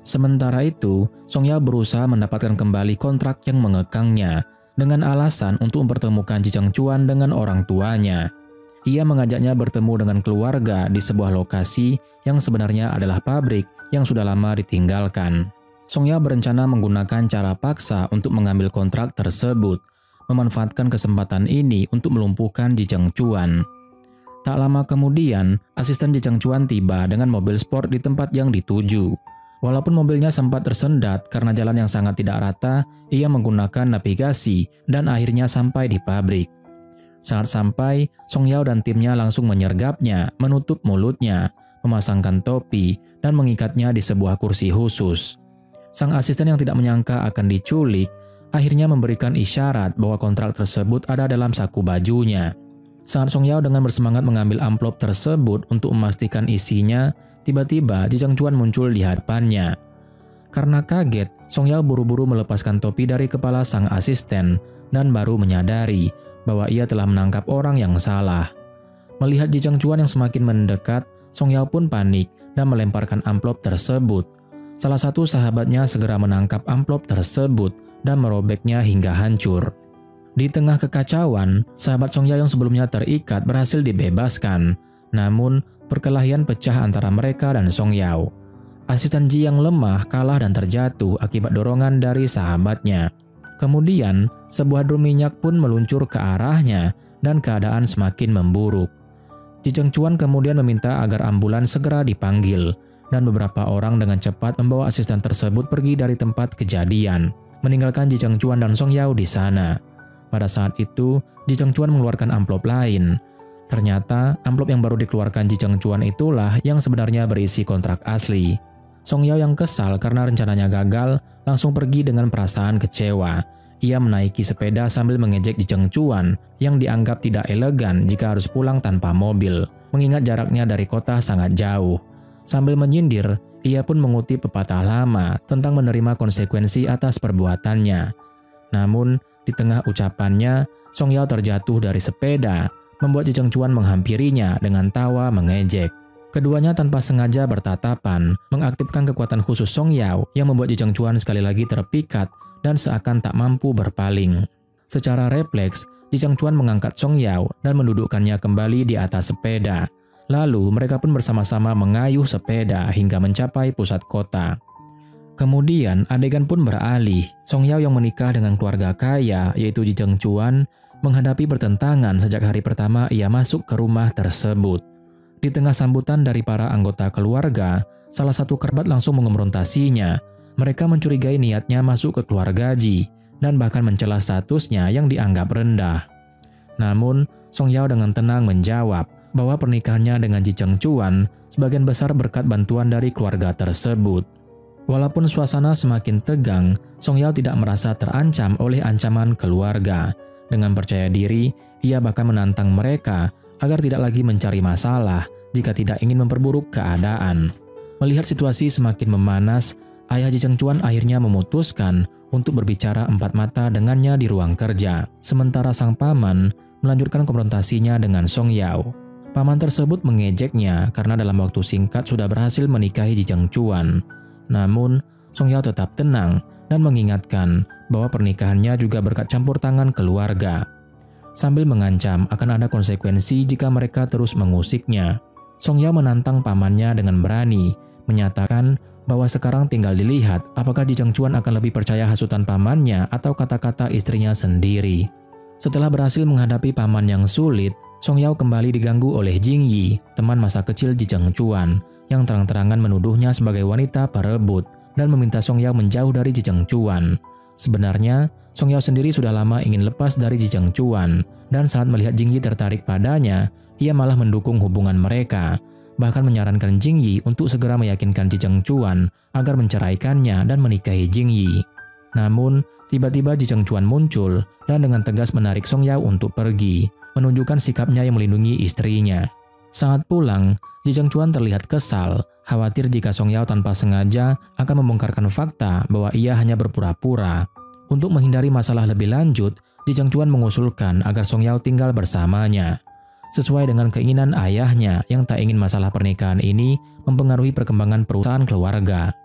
S1: Sementara itu, Song Yao berusaha mendapatkan kembali kontrak yang mengekangnya dengan alasan untuk mempertemukan Ji Chengcuan dengan orang tuanya. Ia mengajaknya bertemu dengan keluarga di sebuah lokasi yang sebenarnya adalah pabrik yang sudah lama ditinggalkan. Song Yao berencana menggunakan cara paksa untuk mengambil kontrak tersebut, memanfaatkan kesempatan ini untuk melumpuhkan Ji Chengcuan. Tak lama kemudian, asisten Ji Chengcuan tiba dengan mobil sport di tempat yang dituju. Walaupun mobilnya sempat tersendat karena jalan yang sangat tidak rata, ia menggunakan navigasi dan akhirnya sampai di pabrik. Saat sampai, Song Yao dan timnya langsung menyergapnya, menutup mulutnya, memasangkan topi, dan mengikatnya di sebuah kursi khusus. Sang asisten yang tidak menyangka akan diculik, akhirnya memberikan isyarat bahwa kontrak tersebut ada dalam saku bajunya. Saat Song Yao dengan bersemangat mengambil amplop tersebut untuk memastikan isinya, tiba-tiba Ji Chengcuan muncul di hadapannya. Karena kaget, Song Yao buru-buru melepaskan topi dari kepala sang asisten dan baru menyadari bahwa ia telah menangkap orang yang salah. Melihat Ji Chengcuan yang semakin mendekat, Song Yao pun panik dan melemparkan amplop tersebut. Salah satu sahabatnya segera menangkap amplop tersebut dan merobeknya hingga hancur. Di tengah kekacauan, sahabat Song Yao yang sebelumnya terikat berhasil dibebaskan. Namun, perkelahian pecah antara mereka dan Song Yao. Asisten Ji yang lemah kalah dan terjatuh akibat dorongan dari sahabatnya. Kemudian, sebuah drum minyak pun meluncur ke arahnya dan keadaan semakin memburuk. Ji Chengcuan kemudian meminta agar ambulans segera dipanggil dan beberapa orang dengan cepat membawa asisten tersebut pergi dari tempat kejadian, meninggalkan Ji Chengcuan dan Song Yao di sana. Pada saat itu, Ji Chengcuan mengeluarkan amplop lain. Ternyata, amplop yang baru dikeluarkan Ji Chengcuan itulah yang sebenarnya berisi kontrak asli. Song Yao yang kesal karena rencananya gagal, langsung pergi dengan perasaan kecewa. Ia menaiki sepeda sambil mengejek Ji Chengcuan yang dianggap tidak elegan jika harus pulang tanpa mobil, mengingat jaraknya dari kota sangat jauh. Sambil menyindir, ia pun mengutip pepatah lama tentang menerima konsekuensi atas perbuatannya. Namun, di tengah ucapannya, Song Yao terjatuh dari sepeda, membuat Ji Chengcuan menghampirinya dengan tawa mengejek. Keduanya tanpa sengaja bertatapan, mengaktifkan kekuatan khusus Song Yao yang membuat Ji Chengcuan sekali lagi terpikat dan seakan tak mampu berpaling. Secara refleks, Ji Chengcuan mengangkat Song Yao dan mendudukkannya kembali di atas sepeda. Lalu mereka pun bersama-sama mengayuh sepeda hingga mencapai pusat kota. Kemudian adegan pun beralih. Song Yao yang menikah dengan keluarga kaya yaitu Ji Chengcuan menghadapi pertentangan sejak hari pertama ia masuk ke rumah tersebut. Di tengah sambutan dari para anggota keluarga, salah satu kerabat langsung mengonfrontasinya. Mereka mencurigai niatnya masuk ke keluarga Ji dan bahkan mencela statusnya yang dianggap rendah. Namun, Song Yao dengan tenang menjawab bahwa pernikahannya dengan Ji Chengcuan sebagian besar berkat bantuan dari keluarga tersebut. Walaupun suasana semakin tegang, Song Yao tidak merasa terancam oleh ancaman keluarga. Dengan percaya diri, ia bahkan menantang mereka agar tidak lagi mencari masalah jika tidak ingin memperburuk keadaan. Melihat situasi semakin memanas, ayah Ji Chengcuan akhirnya memutuskan untuk berbicara empat mata dengannya di ruang kerja. Sementara sang paman melanjutkan konfrontasinya dengan Song Yao. Paman tersebut mengejeknya karena dalam waktu singkat sudah berhasil menikahi Ji Chengcuan. Namun, Song Yao tetap tenang dan mengingatkan bahwa pernikahannya juga berkat campur tangan keluarga. Sambil mengancam akan ada konsekuensi jika mereka terus mengusiknya. Song Yao menantang pamannya dengan berani, menyatakan bahwa sekarang tinggal dilihat apakah Ji Chengcuan akan lebih percaya hasutan pamannya atau kata-kata istrinya sendiri. Setelah berhasil menghadapi paman yang sulit, Song Yao kembali diganggu oleh Jing Yi, teman masa kecil Ji Chengcuan, yang terang-terangan menuduhnya sebagai wanita perebut dan meminta Song Yao menjauh dari Ji Chengcuan. Sebenarnya, Song Yao sendiri sudah lama ingin lepas dari Ji Chengcuan, dan saat melihat Jing Yi tertarik padanya, ia malah mendukung hubungan mereka, bahkan menyarankan Jing Yi untuk segera meyakinkan Ji Chengcuan agar menceraikannya dan menikahi Jing Yi. Namun, tiba-tiba Ji Chengcuan muncul dan dengan tegas menarik Song Yao untuk pergi, menunjukkan sikapnya yang melindungi istrinya. Saat pulang, Ji Chengcuan terlihat kesal, khawatir jika Song Yao tanpa sengaja akan membongkarkan fakta bahwa ia hanya berpura-pura. Untuk menghindari masalah lebih lanjut, Ji Chengcuan mengusulkan agar Song Yao tinggal bersamanya. Sesuai dengan keinginan ayahnya yang tak ingin masalah pernikahan ini mempengaruhi perkembangan perusahaan keluarga.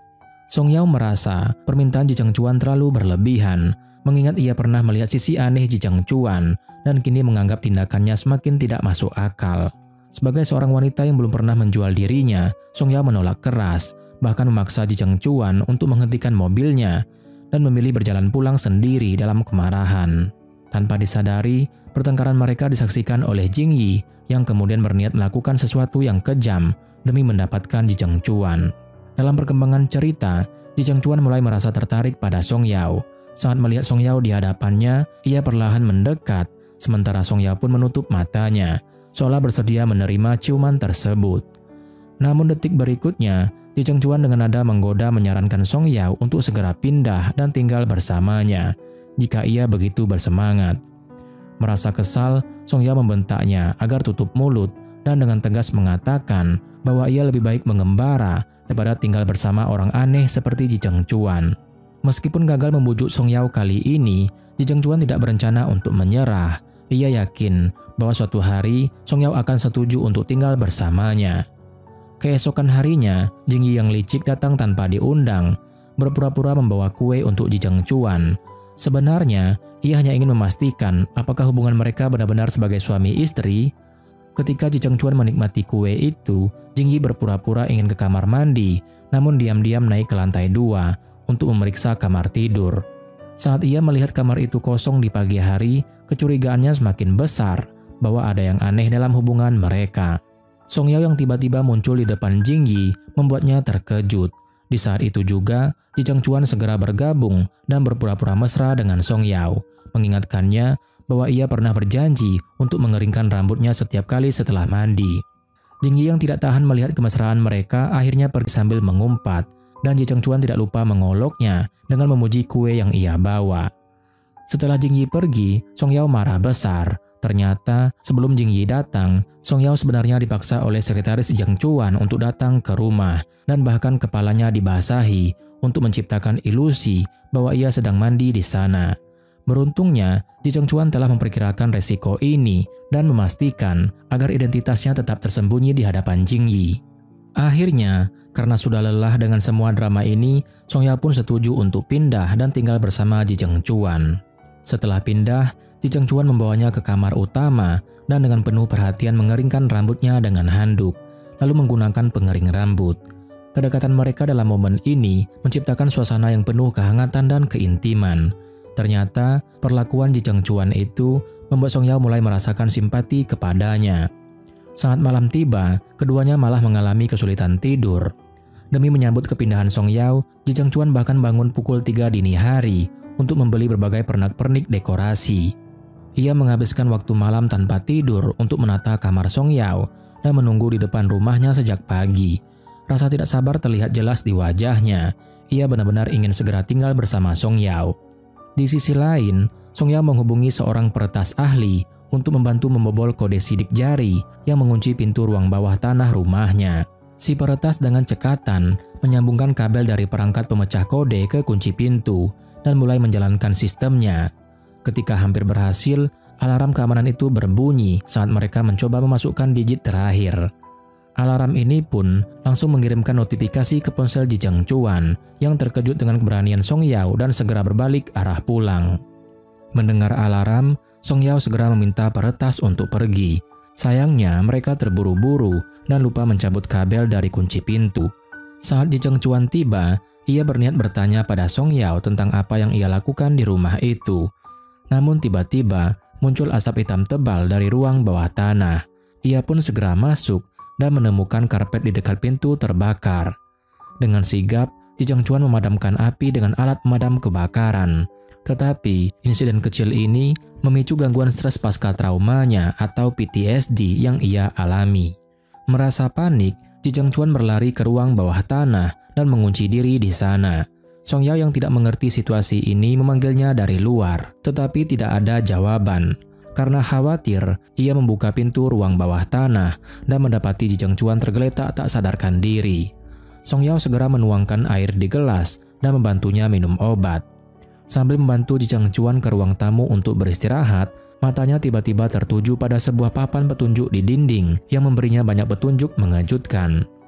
S1: Song Yao merasa permintaan Ji Chengcuan terlalu berlebihan, mengingat ia pernah melihat sisi aneh Ji Chengcuan dan kini menganggap tindakannya semakin tidak masuk akal. Sebagai seorang wanita yang belum pernah menjual dirinya, Song Yao menolak keras, bahkan memaksa Ji Chengcuan untuk menghentikan mobilnya dan memilih berjalan pulang sendiri dalam kemarahan. Tanpa disadari, pertengkaran mereka disaksikan oleh Jing Yi yang kemudian berniat melakukan sesuatu yang kejam demi mendapatkan Ji Chengcuan. Dalam perkembangan cerita, Ji Chengcuan mulai merasa tertarik pada Song Yao. Saat melihat Song Yao di hadapannya, ia perlahan mendekat, sementara Song Yao pun menutup matanya, seolah bersedia menerima ciuman tersebut. Namun detik berikutnya, Ji Chengcuan dengan nada menggoda menyarankan Song Yao untuk segera pindah dan tinggal bersamanya, jika ia begitu bersemangat. Merasa kesal, Song Yao membentaknya agar tutup mulut dan dengan tegas mengatakan bahwa ia lebih baik mengembara daripada tinggal bersama orang aneh seperti Ji Chengcuan. Meskipun gagal membujuk Song Yao kali ini, Ji Chengcuan tidak berencana untuk menyerah. Ia yakin bahwa suatu hari Song Yao akan setuju untuk tinggal bersamanya. Keesokan harinya, Jing Yi yang licik datang tanpa diundang, berpura-pura membawa kue untuk Ji Chengcuan. Sebenarnya, ia hanya ingin memastikan apakah hubungan mereka benar-benar sebagai suami istri. Ketika Ji Chengcuan menikmati kue itu, Jing Yi berpura-pura ingin ke kamar mandi, namun diam-diam naik ke lantai 2 untuk memeriksa kamar tidur. Saat ia melihat kamar itu kosong di pagi hari, kecurigaannya semakin besar bahwa ada yang aneh dalam hubungan mereka. Song Yao yang tiba-tiba muncul di depan Jing Yi membuatnya terkejut. Di saat itu juga, Ji Chengcuan segera bergabung dan berpura-pura mesra dengan Song Yao, mengingatkannya bahwa ia pernah berjanji untuk mengeringkan rambutnya setiap kali setelah mandi. Jing Yi yang tidak tahan melihat kemesraan mereka akhirnya pergi sambil mengumpat, dan Ji Chengcuan tidak lupa mengoloknya dengan memuji kue yang ia bawa. Setelah Jing Yi pergi, Song Yao marah besar. Ternyata sebelum Jing Yi datang, Song Yao sebenarnya dipaksa oleh sekretaris Ji Chengcuan untuk datang ke rumah dan bahkan kepalanya dibasahi untuk menciptakan ilusi bahwa ia sedang mandi di sana. Beruntungnya, Ji Chengcuan telah memperkirakan resiko ini dan memastikan agar identitasnya tetap tersembunyi di hadapan Jing Yi. Akhirnya, karena sudah lelah dengan semua drama ini, Song Yao pun setuju untuk pindah dan tinggal bersama Ji Chengcuan. Setelah pindah, Ji Chengcuan membawanya ke kamar utama dan dengan penuh perhatian mengeringkan rambutnya dengan handuk, lalu menggunakan pengering rambut. Kedekatan mereka dalam momen ini menciptakan suasana yang penuh kehangatan dan keintiman. Ternyata, perlakuan Ji Chengcuan itu membuat Song Yao mulai merasakan simpati kepadanya. Saat malam tiba, keduanya malah mengalami kesulitan tidur. Demi menyambut kepindahan Song Yao, Ji Chengcuan bahkan bangun pukul 3 dini hari untuk membeli berbagai pernak-pernik dekorasi. Ia menghabiskan waktu malam tanpa tidur untuk menata kamar Song Yao dan menunggu di depan rumahnya sejak pagi. Rasa tidak sabar terlihat jelas di wajahnya. Ia benar-benar ingin segera tinggal bersama Song Yao. Di sisi lain, Song Yao menghubungi seorang peretas ahli untuk membantu membobol kode sidik jari yang mengunci pintu ruang bawah tanah rumahnya. Si peretas dengan cekatan menyambungkan kabel dari perangkat pemecah kode ke kunci pintu dan mulai menjalankan sistemnya. Ketika hampir berhasil, alarm keamanan itu berbunyi saat mereka mencoba memasukkan digit terakhir. Alarm ini pun langsung mengirimkan notifikasi ke ponsel Ji Chengcuan yang terkejut dengan keberanian Song Yao dan segera berbalik arah pulang. Mendengar alarm, Song Yao segera meminta peretas untuk pergi. Sayangnya mereka terburu-buru dan lupa mencabut kabel dari kunci pintu. Saat Ji Chengcuan tiba, ia berniat bertanya pada Song Yao tentang apa yang ia lakukan di rumah itu. Namun tiba-tiba muncul asap hitam tebal dari ruang bawah tanah. Ia pun segera masuk dan menemukan karpet di dekat pintu terbakar. Dengan sigap, Ji Chengcuan memadamkan api dengan alat pemadam kebakaran. Tetapi, insiden kecil ini memicu gangguan stres pasca traumanya atau PTSD yang ia alami. Merasa panik, Ji Chengcuan berlari ke ruang bawah tanah dan mengunci diri di sana. Song Yao yang tidak mengerti situasi ini memanggilnya dari luar, tetapi tidak ada jawaban. Karena khawatir, ia membuka pintu ruang bawah tanah dan mendapati Ji Chengcuan tergeletak tak sadarkan diri. Song Yao segera menuangkan air di gelas dan membantunya minum obat. Sambil membantu Ji Chengcuan ke ruang tamu untuk beristirahat, matanya tiba-tiba tertuju pada sebuah papan petunjuk di dinding yang memberinya banyak petunjuk mengejutkan.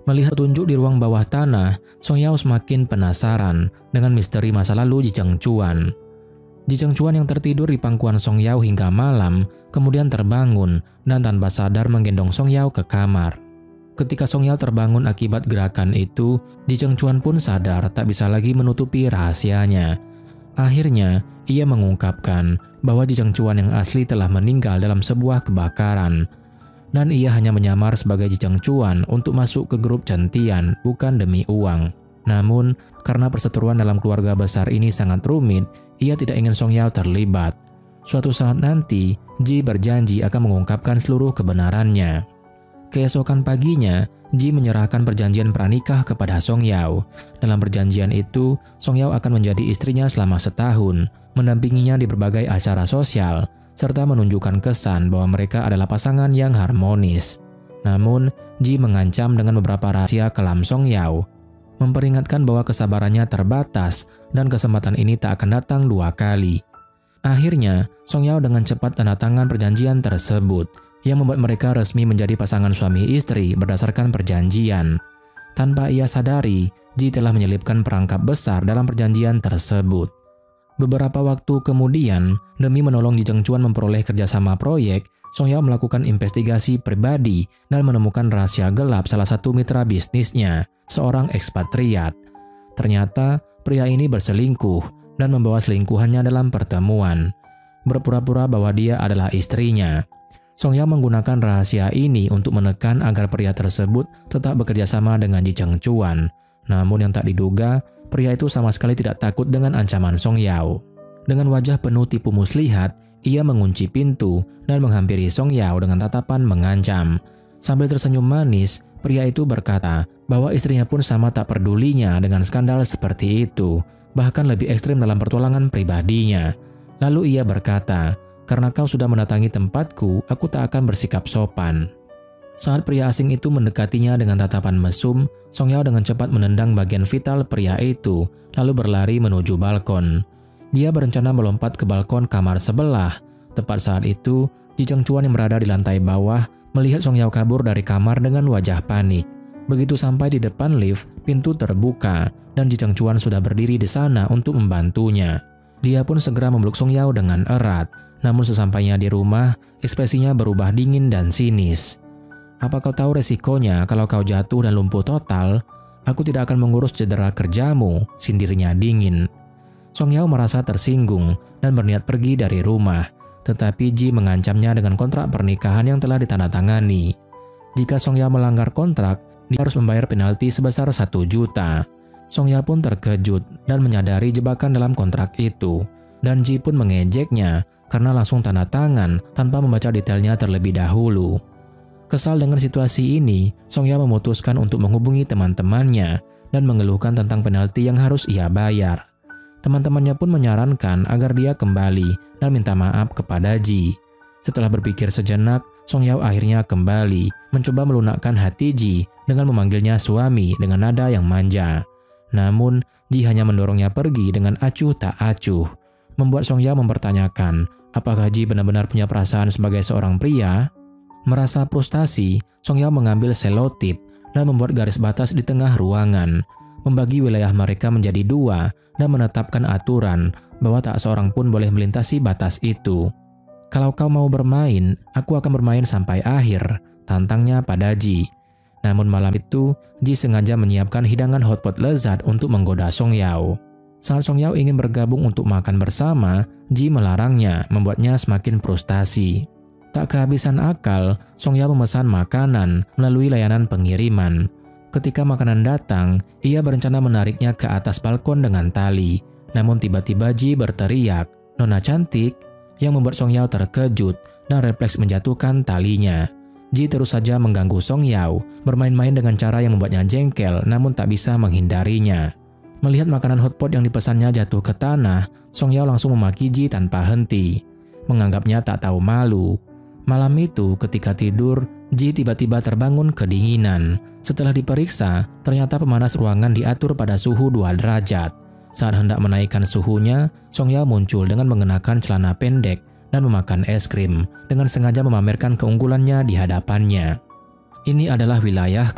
S1: Melihat petunjuk di ruang bawah tanah, Song Yao semakin penasaran dengan misteri masa lalu Ji Chengcuan. Ji Chengcuan yang tertidur di pangkuan Song Yao hingga malam, kemudian terbangun dan tanpa sadar menggendong Song Yao ke kamar. Ketika Song Yao terbangun akibat gerakan itu, Ji Chengcuan pun sadar tak bisa lagi menutupi rahasianya. Akhirnya, ia mengungkapkan bahwa Ji Chengcuan yang asli telah meninggal dalam sebuah kebakaran. Dan ia hanya menyamar sebagai Ji Chengcuan untuk masuk ke grup Centian, bukan demi uang. Namun, karena perseteruan dalam keluarga besar ini sangat rumit, ia tidak ingin Song Yao terlibat. Suatu saat nanti, Ji berjanji akan mengungkapkan seluruh kebenarannya. Keesokan paginya, Ji menyerahkan perjanjian pranikah kepada Song Yao. Dalam perjanjian itu, Song Yao akan menjadi istrinya selama setahun, mendampinginya di berbagai acara sosial, serta menunjukkan kesan bahwa mereka adalah pasangan yang harmonis. Namun, Ji mengancam dengan beberapa rahasia kelam Song Yao, memperingatkan bahwa kesabarannya terbatas dan kesempatan ini tak akan datang dua kali. Akhirnya, Song Yao dengan cepat tanda tangan perjanjian tersebut, yang membuat mereka resmi menjadi pasangan suami istri berdasarkan perjanjian. Tanpa ia sadari, Ji telah menyelipkan perangkap besar dalam perjanjian tersebut. Beberapa waktu kemudian, demi menolong Ji Chengcuan memperoleh kerjasama proyek, Song Yao melakukan investigasi pribadi dan menemukan rahasia gelap salah satu mitra bisnisnya, seorang ekspatriat. Ternyata, pria ini berselingkuh dan membawa selingkuhannya dalam pertemuan, berpura-pura bahwa dia adalah istrinya. Song Yao menggunakan rahasia ini untuk menekan agar pria tersebut tetap bekerjasama dengan Ji Chengcuan. Namun yang tak diduga, pria itu sama sekali tidak takut dengan ancaman Song Yao. Dengan wajah penuh tipu muslihat, ia mengunci pintu dan menghampiri Song Yao dengan tatapan mengancam. Sambil tersenyum manis, pria itu berkata bahwa istrinya pun sama tak pedulinya dengan skandal seperti itu, bahkan lebih ekstrim dalam pertualangan pribadinya. Lalu ia berkata, "Karena kau sudah mendatangi tempatku, aku tak akan bersikap sopan." Saat pria asing itu mendekatinya dengan tatapan mesum, Song Yao dengan cepat menendang bagian vital pria itu, lalu berlari menuju balkon. Dia berencana melompat ke balkon kamar sebelah. Tepat saat itu, Ji Chengcuan yang berada di lantai bawah melihat Song Yao kabur dari kamar dengan wajah panik. Begitu sampai di depan lift, pintu terbuka dan Ji Chengcuan sudah berdiri di sana untuk membantunya. Dia pun segera memeluk Song Yao dengan erat, namun sesampainya di rumah, ekspresinya berubah dingin dan sinis. "Apa kau tahu resikonya kalau kau jatuh dan lumpuh total? Aku tidak akan mengurus cedera kerjamu," sindirnya dingin. Song Yao merasa tersinggung dan berniat pergi dari rumah, tetapi Ji mengancamnya dengan kontrak pernikahan yang telah ditandatangani. Jika Song Yao melanggar kontrak, dia harus membayar penalti sebesar 1 juta. Song Yao pun terkejut dan menyadari jebakan dalam kontrak itu, dan Ji pun mengejeknya karena langsung tanda tangan tanpa membaca detailnya terlebih dahulu. Kesal dengan situasi ini, Song Yao memutuskan untuk menghubungi teman-temannya dan mengeluhkan tentang penalti yang harus ia bayar. Teman-temannya pun menyarankan agar dia kembali dan minta maaf kepada Ji. Setelah berpikir sejenak, Song Yao akhirnya kembali, mencoba melunakkan hati Ji dengan memanggilnya suami dengan nada yang manja. Namun, Ji hanya mendorongnya pergi dengan acuh tak acuh, membuat Song Yao mempertanyakan apakah Ji benar-benar punya perasaan sebagai seorang pria. Merasa frustasi, Song Yao mengambil selotip dan membuat garis batas di tengah ruangan, membagi wilayah mereka menjadi 2 dan menetapkan aturan bahwa tak seorang pun boleh melintasi batas itu. "Kalau kau mau bermain, aku akan bermain sampai akhir," tantangnya pada Ji. Namun malam itu, Ji sengaja menyiapkan hidangan hotpot lezat untuk menggoda Song Yao. Saat Song Yao ingin bergabung untuk makan bersama, Ji melarangnya, membuatnya semakin frustasi. Tak kehabisan akal, Song Yao memesan makanan melalui layanan pengiriman. Ketika makanan datang, ia berencana menariknya ke atas balkon dengan tali. Namun tiba-tiba Ji berteriak, "Nona cantik," yang membuat Song Yao terkejut dan refleks menjatuhkan talinya. Ji terus saja mengganggu Song Yao, bermain-main dengan cara yang membuatnya jengkel namun tak bisa menghindarinya. Melihat makanan hotpot yang dipesannya jatuh ke tanah, Song Yao langsung memaki Ji tanpa henti, menganggapnya tak tahu malu. Malam itu ketika tidur, Ji tiba-tiba terbangun kedinginan. Setelah diperiksa, ternyata pemanas ruangan diatur pada suhu 2 derajat. Saat hendak menaikkan suhunya, Song Yao muncul dengan mengenakan celana pendek dan memakan es krim, dengan sengaja memamerkan keunggulannya di hadapannya. "Ini adalah wilayahku,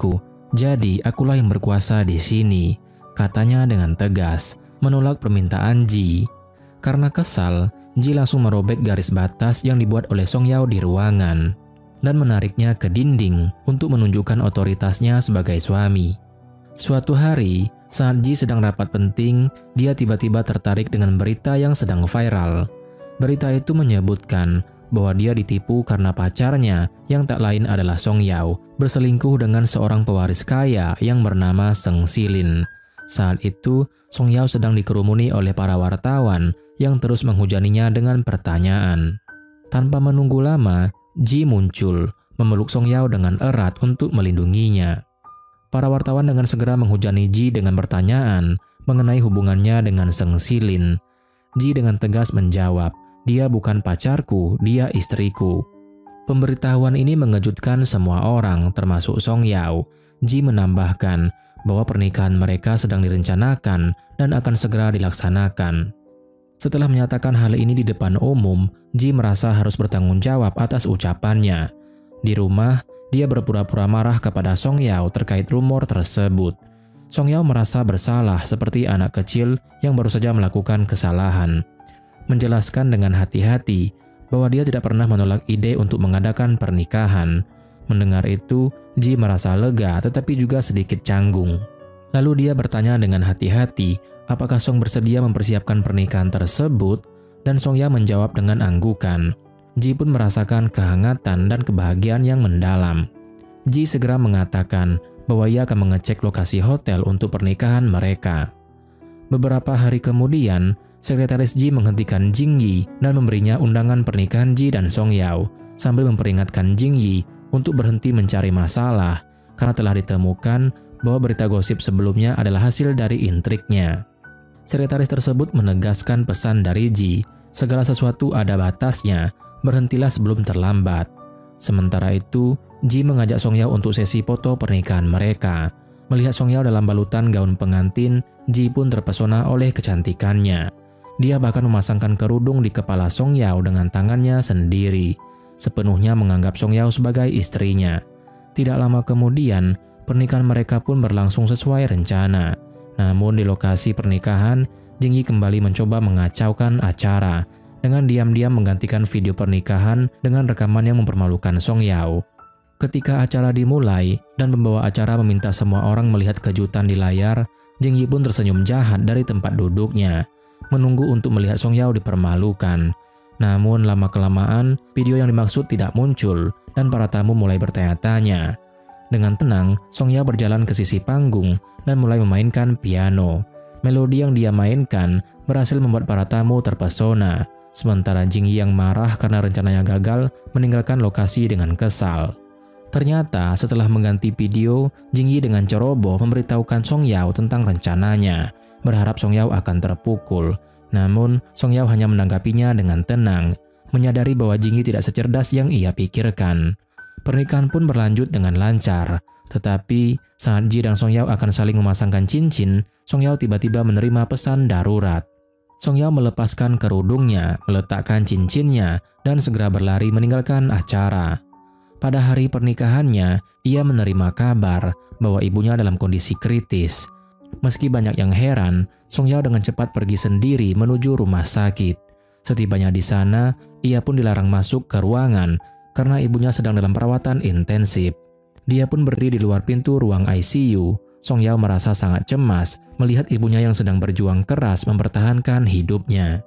S1: "Jadi akulah yang berkuasa di sini," katanya dengan tegas, menolak permintaan Ji. Karena kesal, Ji langsung merobek garis batas yang dibuat oleh Song Yao di ruangan dan menariknya ke dinding untuk menunjukkan otoritasnya sebagai suami. Suatu hari, saat Ji sedang rapat penting, dia tiba-tiba tertarik dengan berita yang sedang viral. Berita itu menyebutkan bahwa dia ditipu karena pacarnya yang tak lain adalah Song Yao berselingkuh dengan seorang pewaris kaya yang bernama Seng Silin. Saat itu, Song Yao sedang dikerumuni oleh para wartawan yang terus menghujaninya dengan pertanyaan. Tanpa menunggu lama, Ji muncul, memeluk Song Yao dengan erat untuk melindunginya. Para wartawan dengan segera menghujani Ji dengan pertanyaan mengenai hubungannya dengan Seng Silin. Ji dengan tegas menjawab, "Dia bukan pacarku, dia istriku." Pemberitahuan ini mengejutkan semua orang, termasuk Song Yao. Ji menambahkan bahwa pernikahan mereka sedang direncanakan dan akan segera dilaksanakan. Setelah menyatakan hal ini di depan umum, Ji merasa harus bertanggung jawab atas ucapannya. Di rumah, dia berpura-pura marah kepada Song Yao terkait rumor tersebut. Song Yao merasa bersalah seperti anak kecil yang baru saja melakukan kesalahan. Menjelaskan dengan hati-hati bahwa dia tidak pernah menolak ide untuk mengadakan pernikahan. Mendengar itu, Ji merasa lega tetapi juga sedikit canggung. Lalu dia bertanya dengan hati-hati apakah Song bersedia mempersiapkan pernikahan tersebut, dan Song Yao menjawab dengan anggukan. Ji pun merasakan kehangatan dan kebahagiaan yang mendalam. Ji segera mengatakan bahwa ia akan mengecek lokasi hotel untuk pernikahan mereka. Beberapa hari kemudian, sekretaris Ji menghentikan Jing Yi dan memberinya undangan pernikahan Ji dan Song Yao, sambil memperingatkan Jing Yi untuk berhenti mencari masalah karena telah ditemukan bahwa berita gosip sebelumnya adalah hasil dari intriknya. Sekretaris tersebut menegaskan pesan dari Ji, segala sesuatu ada batasnya, berhentilah sebelum terlambat. Sementara itu, Ji mengajak Song Yao untuk sesi foto pernikahan mereka. Melihat Song Yao dalam balutan gaun pengantin, Ji pun terpesona oleh kecantikannya. Dia bahkan memasangkan kerudung di kepala Song Yao dengan tangannya sendiri, sepenuhnya menganggap Song Yao sebagai istrinya. Tidak lama kemudian, pernikahan mereka pun berlangsung sesuai rencana. Namun di lokasi pernikahan, Jing Yi kembali mencoba mengacaukan acara dengan diam-diam menggantikan video pernikahan dengan rekaman yang mempermalukan Song Yao. Ketika acara dimulai dan pembawa acara meminta semua orang melihat kejutan di layar, Jing Yi pun tersenyum jahat dari tempat duduknya, menunggu untuk melihat Song Yao dipermalukan. Namun lama-kelamaan, video yang dimaksud tidak muncul dan para tamu mulai bertanya-tanya. Dengan tenang, Song Yao berjalan ke sisi panggung dan mulai memainkan piano. Melodi yang dia mainkan berhasil membuat para tamu terpesona, sementara Jing Yi yang marah karena rencananya gagal meninggalkan lokasi dengan kesal. Ternyata setelah mengganti video, Jing Yi dengan ceroboh memberitahukan Song Yao tentang rencananya, berharap Song Yao akan terpukul. Namun, Song Yao hanya menanggapinya dengan tenang, menyadari bahwa Jing Yi tidak secerdas yang ia pikirkan. Pernikahan pun berlanjut dengan lancar, tetapi saat Ji dan Song Yao akan saling memasangkan cincin, Song Yao tiba-tiba menerima pesan darurat. Song Yao melepaskan kerudungnya, meletakkan cincinnya, dan segera berlari meninggalkan acara. Pada hari pernikahannya, ia menerima kabar bahwa ibunya dalam kondisi kritis. Meski banyak yang heran, Song Yao dengan cepat pergi sendiri menuju rumah sakit. Setibanya di sana, ia pun dilarang masuk ke ruangan karena ibunya sedang dalam perawatan intensif. Dia pun berdiri di luar pintu ruang ICU. Song Yao merasa sangat cemas melihat ibunya yang sedang berjuang keras mempertahankan hidupnya.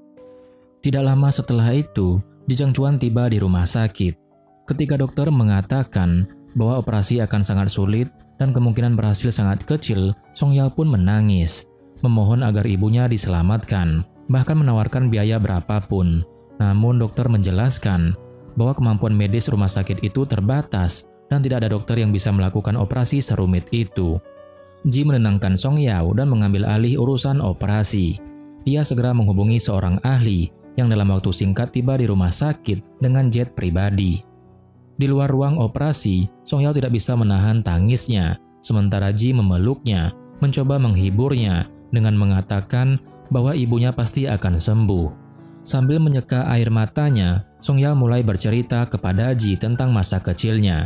S1: Tidak lama setelah itu, Ji Changchuan tiba di rumah sakit. Ketika dokter mengatakan bahwa operasi akan sangat sulit dan kemungkinan berhasil sangat kecil, Song Yao pun menangis, memohon agar ibunya diselamatkan, bahkan menawarkan biaya berapapun. Namun dokter menjelaskan bahwa kemampuan medis rumah sakit itu terbatas dan tidak ada dokter yang bisa melakukan operasi serumit itu. Ji menenangkan Song Yao dan mengambil alih urusan operasi. Ia segera menghubungi seorang ahli yang dalam waktu singkat tiba di rumah sakit dengan jet pribadi. Di luar ruang operasi, Song Yao tidak bisa menahan tangisnya, sementara Ji memeluknya, mencoba menghiburnya dengan mengatakan bahwa ibunya pasti akan sembuh. Sambil menyeka air matanya, Song Yao mulai bercerita kepada Ji tentang masa kecilnya.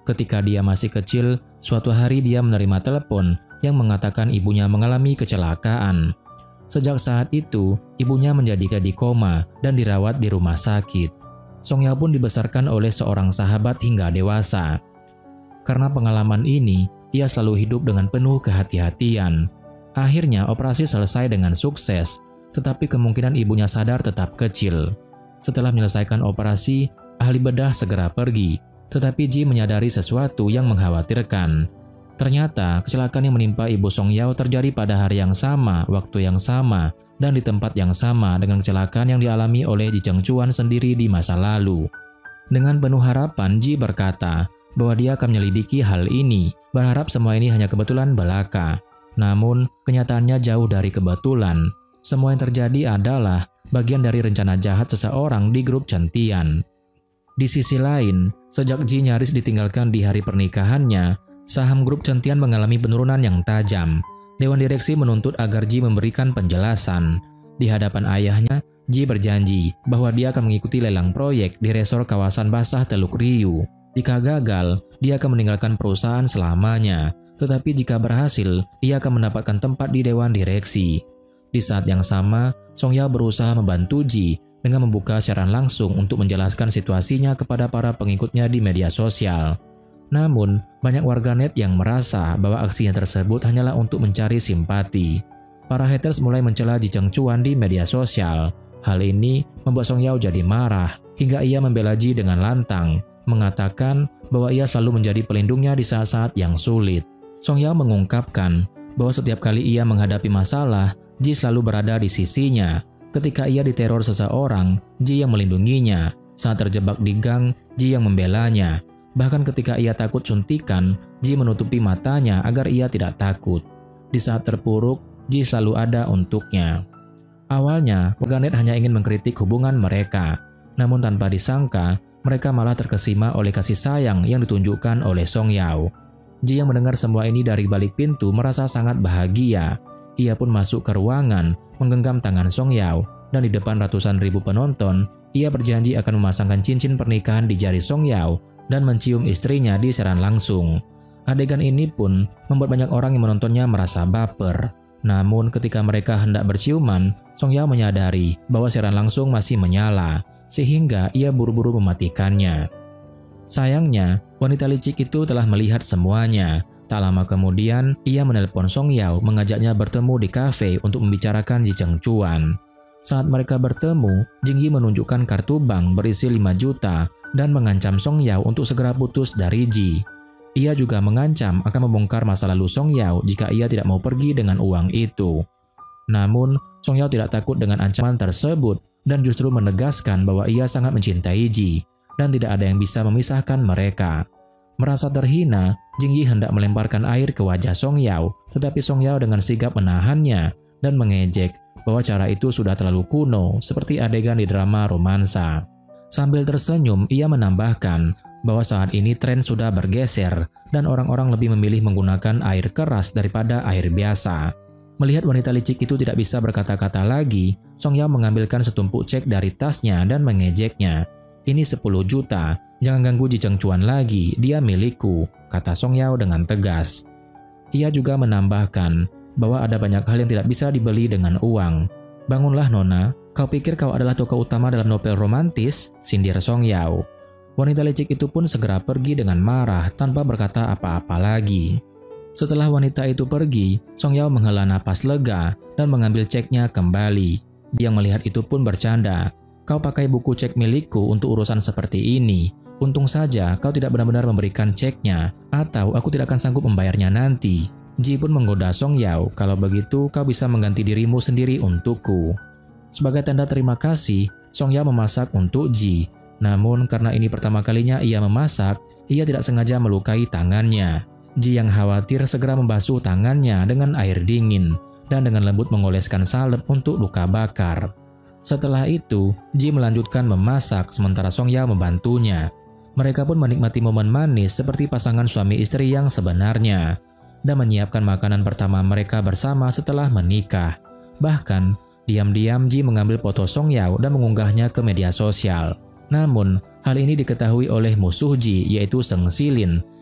S1: Ketika dia masih kecil, suatu hari dia menerima telepon yang mengatakan ibunya mengalami kecelakaan. Sejak saat itu, ibunya menjadi di koma dan dirawat di rumah sakit. Song Yao pun dibesarkan oleh seorang sahabat hingga dewasa. Karena pengalaman ini, ia selalu hidup dengan penuh kehati-hatian. Akhirnya operasi selesai dengan sukses, tetapi kemungkinan ibunya sadar tetap kecil. Setelah menyelesaikan operasi, ahli bedah segera pergi, tetapi Ji menyadari sesuatu yang mengkhawatirkan. Ternyata kecelakaan yang menimpa ibu Song Yao terjadi pada hari yang sama, waktu yang sama, dan di tempat yang sama dengan kecelakaan yang dialami oleh Ji Chengcuan sendiri di masa lalu. Dengan penuh harapan, Ji berkata bahwa dia akan menyelidiki hal ini, berharap semua ini hanya kebetulan belaka. Namun, kenyataannya jauh dari kebetulan. Semua yang terjadi adalah bagian dari rencana jahat seseorang di grup Chen Tian. Di sisi lain, sejak Ji nyaris ditinggalkan di hari pernikahannya, saham grup Chen Tian mengalami penurunan yang tajam. Dewan direksi menuntut agar Ji memberikan penjelasan. Di hadapan ayahnya, Ji berjanji bahwa dia akan mengikuti lelang proyek di resor kawasan basah Teluk Riu. Jika gagal, dia akan meninggalkan perusahaan selamanya. Tetapi jika berhasil, ia akan mendapatkan tempat di dewan direksi. Di saat yang sama, Song Yao berusaha membantu Ji dengan membuka siaran langsung untuk menjelaskan situasinya kepada para pengikutnya di media sosial. Namun, banyak warganet yang merasa bahwa aksinya tersebut hanyalah untuk mencari simpati. Para haters mulai mencela Ji Chengcuan di media sosial. Hal ini membuat Song Yao jadi marah, hingga ia membela Ji dengan lantang, mengatakan bahwa ia selalu menjadi pelindungnya di saat-saat yang sulit. Song Yao mengungkapkan bahwa setiap kali ia menghadapi masalah, Ji selalu berada di sisinya. Ketika ia diteror seseorang, Ji yang melindunginya. Saat terjebak di gang, Ji yang membelanya. Bahkan ketika ia takut suntikan, Ji menutupi matanya agar ia tidak takut. Di saat terpuruk, Ji selalu ada untuknya. Awalnya, warganet hanya ingin mengkritik hubungan mereka. Namun tanpa disangka, mereka malah terkesima oleh kasih sayang yang ditunjukkan oleh Song Yao. Ji yang mendengar semua ini dari balik pintu merasa sangat bahagia. Ia pun masuk ke ruangan, menggenggam tangan Song Yao, dan di depan ratusan ribu penonton, ia berjanji akan memasangkan cincin pernikahan di jari Song Yao dan mencium istrinya di siaran langsung. Adegan ini pun membuat banyak orang yang menontonnya merasa baper. Namun ketika mereka hendak berciuman, Song Yao menyadari bahwa siaran langsung masih menyala, sehingga ia buru-buru mematikannya. Sayangnya, wanita licik itu telah melihat semuanya. Tak lama kemudian, ia menelpon Song Yao mengajaknya bertemu di kafe untuk membicarakan Ji Chengcuan. Saat mereka bertemu, Jing Yi menunjukkan kartu bank berisi 5 juta dan mengancam Song Yao untuk segera putus dari Ji. Ia juga mengancam akan membongkar masa lalu Song Yao jika ia tidak mau pergi dengan uang itu. Namun, Song Yao tidak takut dengan ancaman tersebut dan justru menegaskan bahwa ia sangat mencintai Ji dan tidak ada yang bisa memisahkan mereka. Merasa terhina, Jing Yi hendak melemparkan air ke wajah Song Yao, tetapi Song Yao dengan sigap menahannya dan mengejek bahwa cara itu sudah terlalu kuno, seperti adegan di drama romansa. Sambil tersenyum, ia menambahkan bahwa saat ini tren sudah bergeser dan orang-orang lebih memilih menggunakan air keras daripada air biasa. Melihat wanita licik itu tidak bisa berkata-kata lagi, Song Yao mengambilkan setumpuk cek dari tasnya dan mengejeknya. Ini 10 juta, jangan ganggu Ji Chengcuan lagi, dia milikku, kata Song Yao dengan tegas. Ia juga menambahkan bahwa ada banyak hal yang tidak bisa dibeli dengan uang. Bangunlah Nona, kau pikir kau adalah tokoh utama dalam novel romantis? Sindir Song Yao. Wanita licik itu pun segera pergi dengan marah tanpa berkata apa-apa lagi. Setelah wanita itu pergi, Song Yao menghela napas lega dan mengambil ceknya kembali. Dia melihat itu pun bercanda. Kau pakai buku cek milikku untuk urusan seperti ini. Untung saja kau tidak benar-benar memberikan ceknya, atau aku tidak akan sanggup membayarnya nanti. Ji pun menggoda Song Yao, kalau begitu kau bisa mengganti dirimu sendiri untukku. Sebagai tanda terima kasih, Song Yao memasak untuk Ji. Namun karena ini pertama kalinya ia memasak, ia tidak sengaja melukai tangannya. Ji yang khawatir segera membasuh tangannya dengan air dingin, dan dengan lembut mengoleskan salep untuk luka bakar. Setelah itu, Ji melanjutkan memasak sementara Song Yao membantunya. Mereka pun menikmati momen manis seperti pasangan suami istri yang sebenarnya, dan menyiapkan makanan pertama mereka bersama setelah menikah. Bahkan, diam-diam Ji mengambil foto Song Yao dan mengunggahnya ke media sosial. Namun, hal ini diketahui oleh musuh Ji yaitu Seng Silin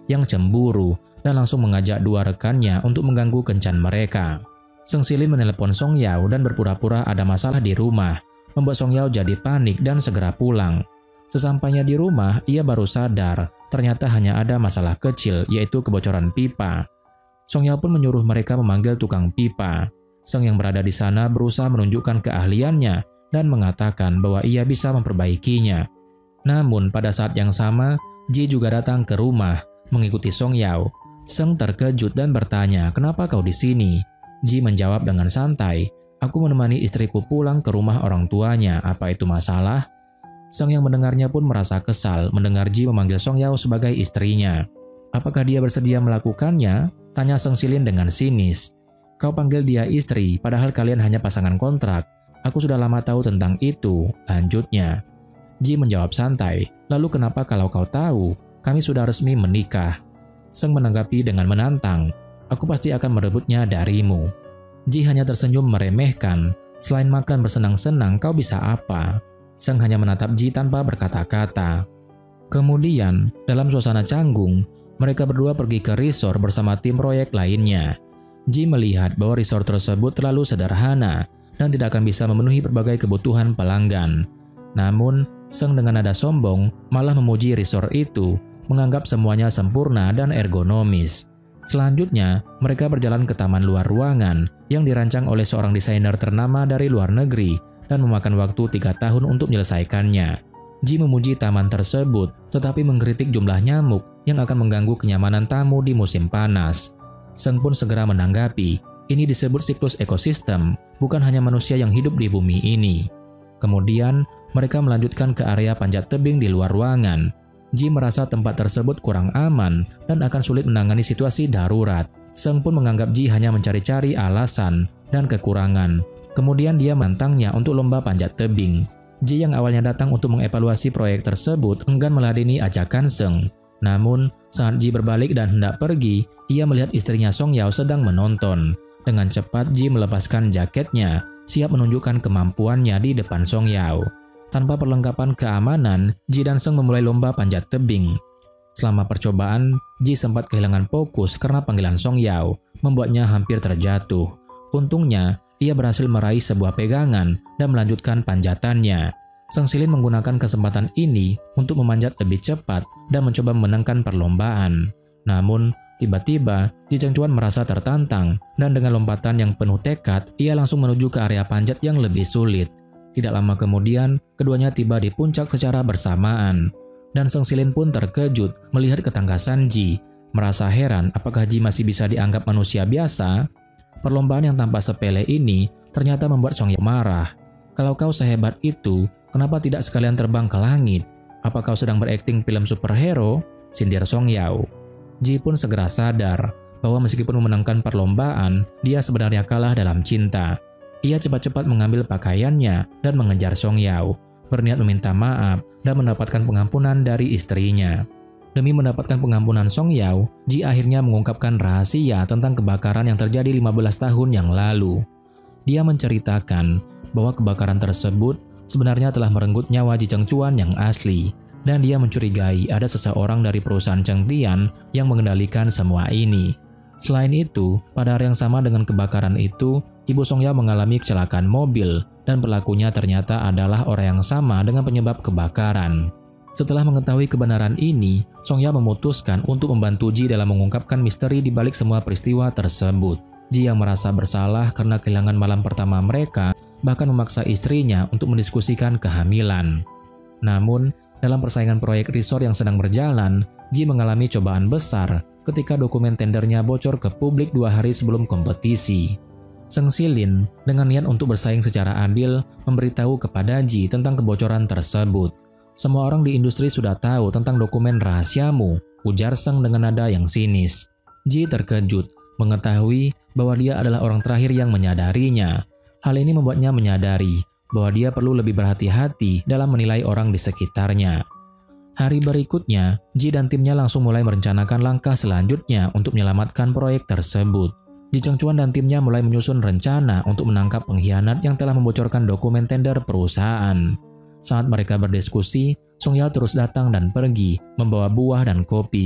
S1: yang cemburu dan langsung mengajak dua rekannya untuk mengganggu kencan mereka. Seng Silin menelepon Song Yao dan berpura-pura ada masalah di rumah, membuat Song Yao jadi panik dan segera pulang. Sesampainya di rumah, ia baru sadar ternyata hanya ada masalah kecil, yaitu kebocoran pipa. Song Yao pun menyuruh mereka memanggil tukang pipa. Seng yang berada di sana berusaha menunjukkan keahliannya dan mengatakan bahwa ia bisa memperbaikinya. Namun pada saat yang sama, Ji juga datang ke rumah mengikuti Song Yao. Seng terkejut dan bertanya, "Kenapa kau di sini?" Ji menjawab dengan santai, "Aku menemani istriku pulang ke rumah orang tuanya, apa itu masalah?" Seng yang mendengarnya pun merasa kesal mendengar Ji memanggil Song Yao sebagai istrinya. "Apakah dia bersedia melakukannya?" tanya Seng Silin dengan sinis. "Kau panggil dia istri, padahal kalian hanya pasangan kontrak. Aku sudah lama tahu tentang itu," lanjutnya. Ji menjawab santai, "Lalu kenapa kalau kau tahu? Kami sudah resmi menikah." Seng menanggapi dengan menantang, "Aku pasti akan merebutnya darimu." Ji hanya tersenyum meremehkan, "Selain makan bersenang-senang, kau bisa apa?" Seng hanya menatap Ji tanpa berkata-kata. Kemudian, dalam suasana canggung, mereka berdua pergi ke resort bersama tim proyek lainnya. Ji melihat bahwa resort tersebut terlalu sederhana dan tidak akan bisa memenuhi berbagai kebutuhan pelanggan. Namun, Seng dengan nada sombong malah memuji resort itu, menganggap semuanya sempurna dan ergonomis. Selanjutnya, mereka berjalan ke taman luar ruangan yang dirancang oleh seorang desainer ternama dari luar negeri dan memakan waktu 3 tahun untuk menyelesaikannya. Ji memuji taman tersebut, tetapi mengkritik jumlah nyamuk yang akan mengganggu kenyamanan tamu di musim panas. Seng pun segera menanggapi, ini disebut siklus ekosistem, bukan hanya manusia yang hidup di bumi ini. Kemudian, mereka melanjutkan ke area panjat tebing di luar ruangan. Ji merasa tempat tersebut kurang aman dan akan sulit menangani situasi darurat. Seng pun menganggap Ji hanya mencari-cari alasan dan kekurangan. Kemudian dia menantangnya untuk lomba panjat tebing. Ji yang awalnya datang untuk mengevaluasi proyek tersebut enggan meladeni ajakan Seng. Namun, saat Ji berbalik dan hendak pergi, ia melihat istrinya Song Yao sedang menonton. Dengan cepat Ji melepaskan jaketnya, siap menunjukkan kemampuannya di depan Song Yao. Tanpa perlengkapan keamanan, Ji dan Seng memulai lomba panjat tebing. Selama percobaan, Ji sempat kehilangan fokus karena panggilan Song Yao membuatnya hampir terjatuh. Untungnya, ia berhasil meraih sebuah pegangan dan melanjutkan panjatannya. Seng Silin menggunakan kesempatan ini untuk memanjat lebih cepat dan mencoba memenangkan perlombaan. Namun, tiba-tiba Ji Chengcuan merasa tertantang dan dengan lompatan yang penuh tekad, ia langsung menuju ke area panjat yang lebih sulit. Tidak lama kemudian, keduanya tiba di puncak secara bersamaan. Dan Seng Silin pun terkejut melihat ketangkasan Ji. Merasa heran apakah Ji masih bisa dianggap manusia biasa. Perlombaan yang tampak sepele ini ternyata membuat Song Yao marah. "Kalau kau sehebat itu, kenapa tidak sekalian terbang ke langit? Apa kau sedang berakting film superhero?" sindir Song Yao. Ji pun segera sadar bahwa meskipun memenangkan perlombaan, dia sebenarnya kalah dalam cinta. Ia cepat-cepat mengambil pakaiannya dan mengejar Song Yao, berniat meminta maaf dan mendapatkan pengampunan dari istrinya. Demi mendapatkan pengampunan Song Yao, Ji akhirnya mengungkapkan rahasia tentang kebakaran yang terjadi 15 tahun yang lalu. Dia menceritakan bahwa kebakaran tersebut sebenarnya telah merenggut nyawa Ji Chengcuan yang asli, dan dia mencurigai ada seseorang dari perusahaan Cheng Tian yang mengendalikan semua ini. Selain itu, pada hari yang sama dengan kebakaran itu, Ibu Song Yao mengalami kecelakaan mobil, dan pelakunya ternyata adalah orang yang sama dengan penyebab kebakaran. Setelah mengetahui kebenaran ini, Song Yao memutuskan untuk membantu Ji dalam mengungkapkan misteri di balik semua peristiwa tersebut. Ji yang merasa bersalah karena kehilangan malam pertama mereka, bahkan memaksa istrinya untuk mendiskusikan kehamilan. Namun, dalam persaingan proyek resort yang sedang berjalan, Ji mengalami cobaan besar ketika dokumen tendernya bocor ke publik 2 hari sebelum kompetisi. Seng Silin dengan niat untuk bersaing secara adil memberitahu kepada Ji tentang kebocoran tersebut. "Semua orang di industri sudah tahu tentang dokumen rahasiamu," ujar Seng dengan nada yang sinis. Ji terkejut mengetahui bahwa dia adalah orang terakhir yang menyadarinya. Hal ini membuatnya menyadari bahwa dia perlu lebih berhati-hati dalam menilai orang di sekitarnya. Hari berikutnya, Ji dan timnya langsung mulai merencanakan langkah selanjutnya untuk menyelamatkan proyek tersebut. Ji Chengcuan dan timnya mulai menyusun rencana untuk menangkap pengkhianat yang telah membocorkan dokumen tender perusahaan. Saat mereka berdiskusi, Song Yao terus datang dan pergi, membawa buah dan kopi.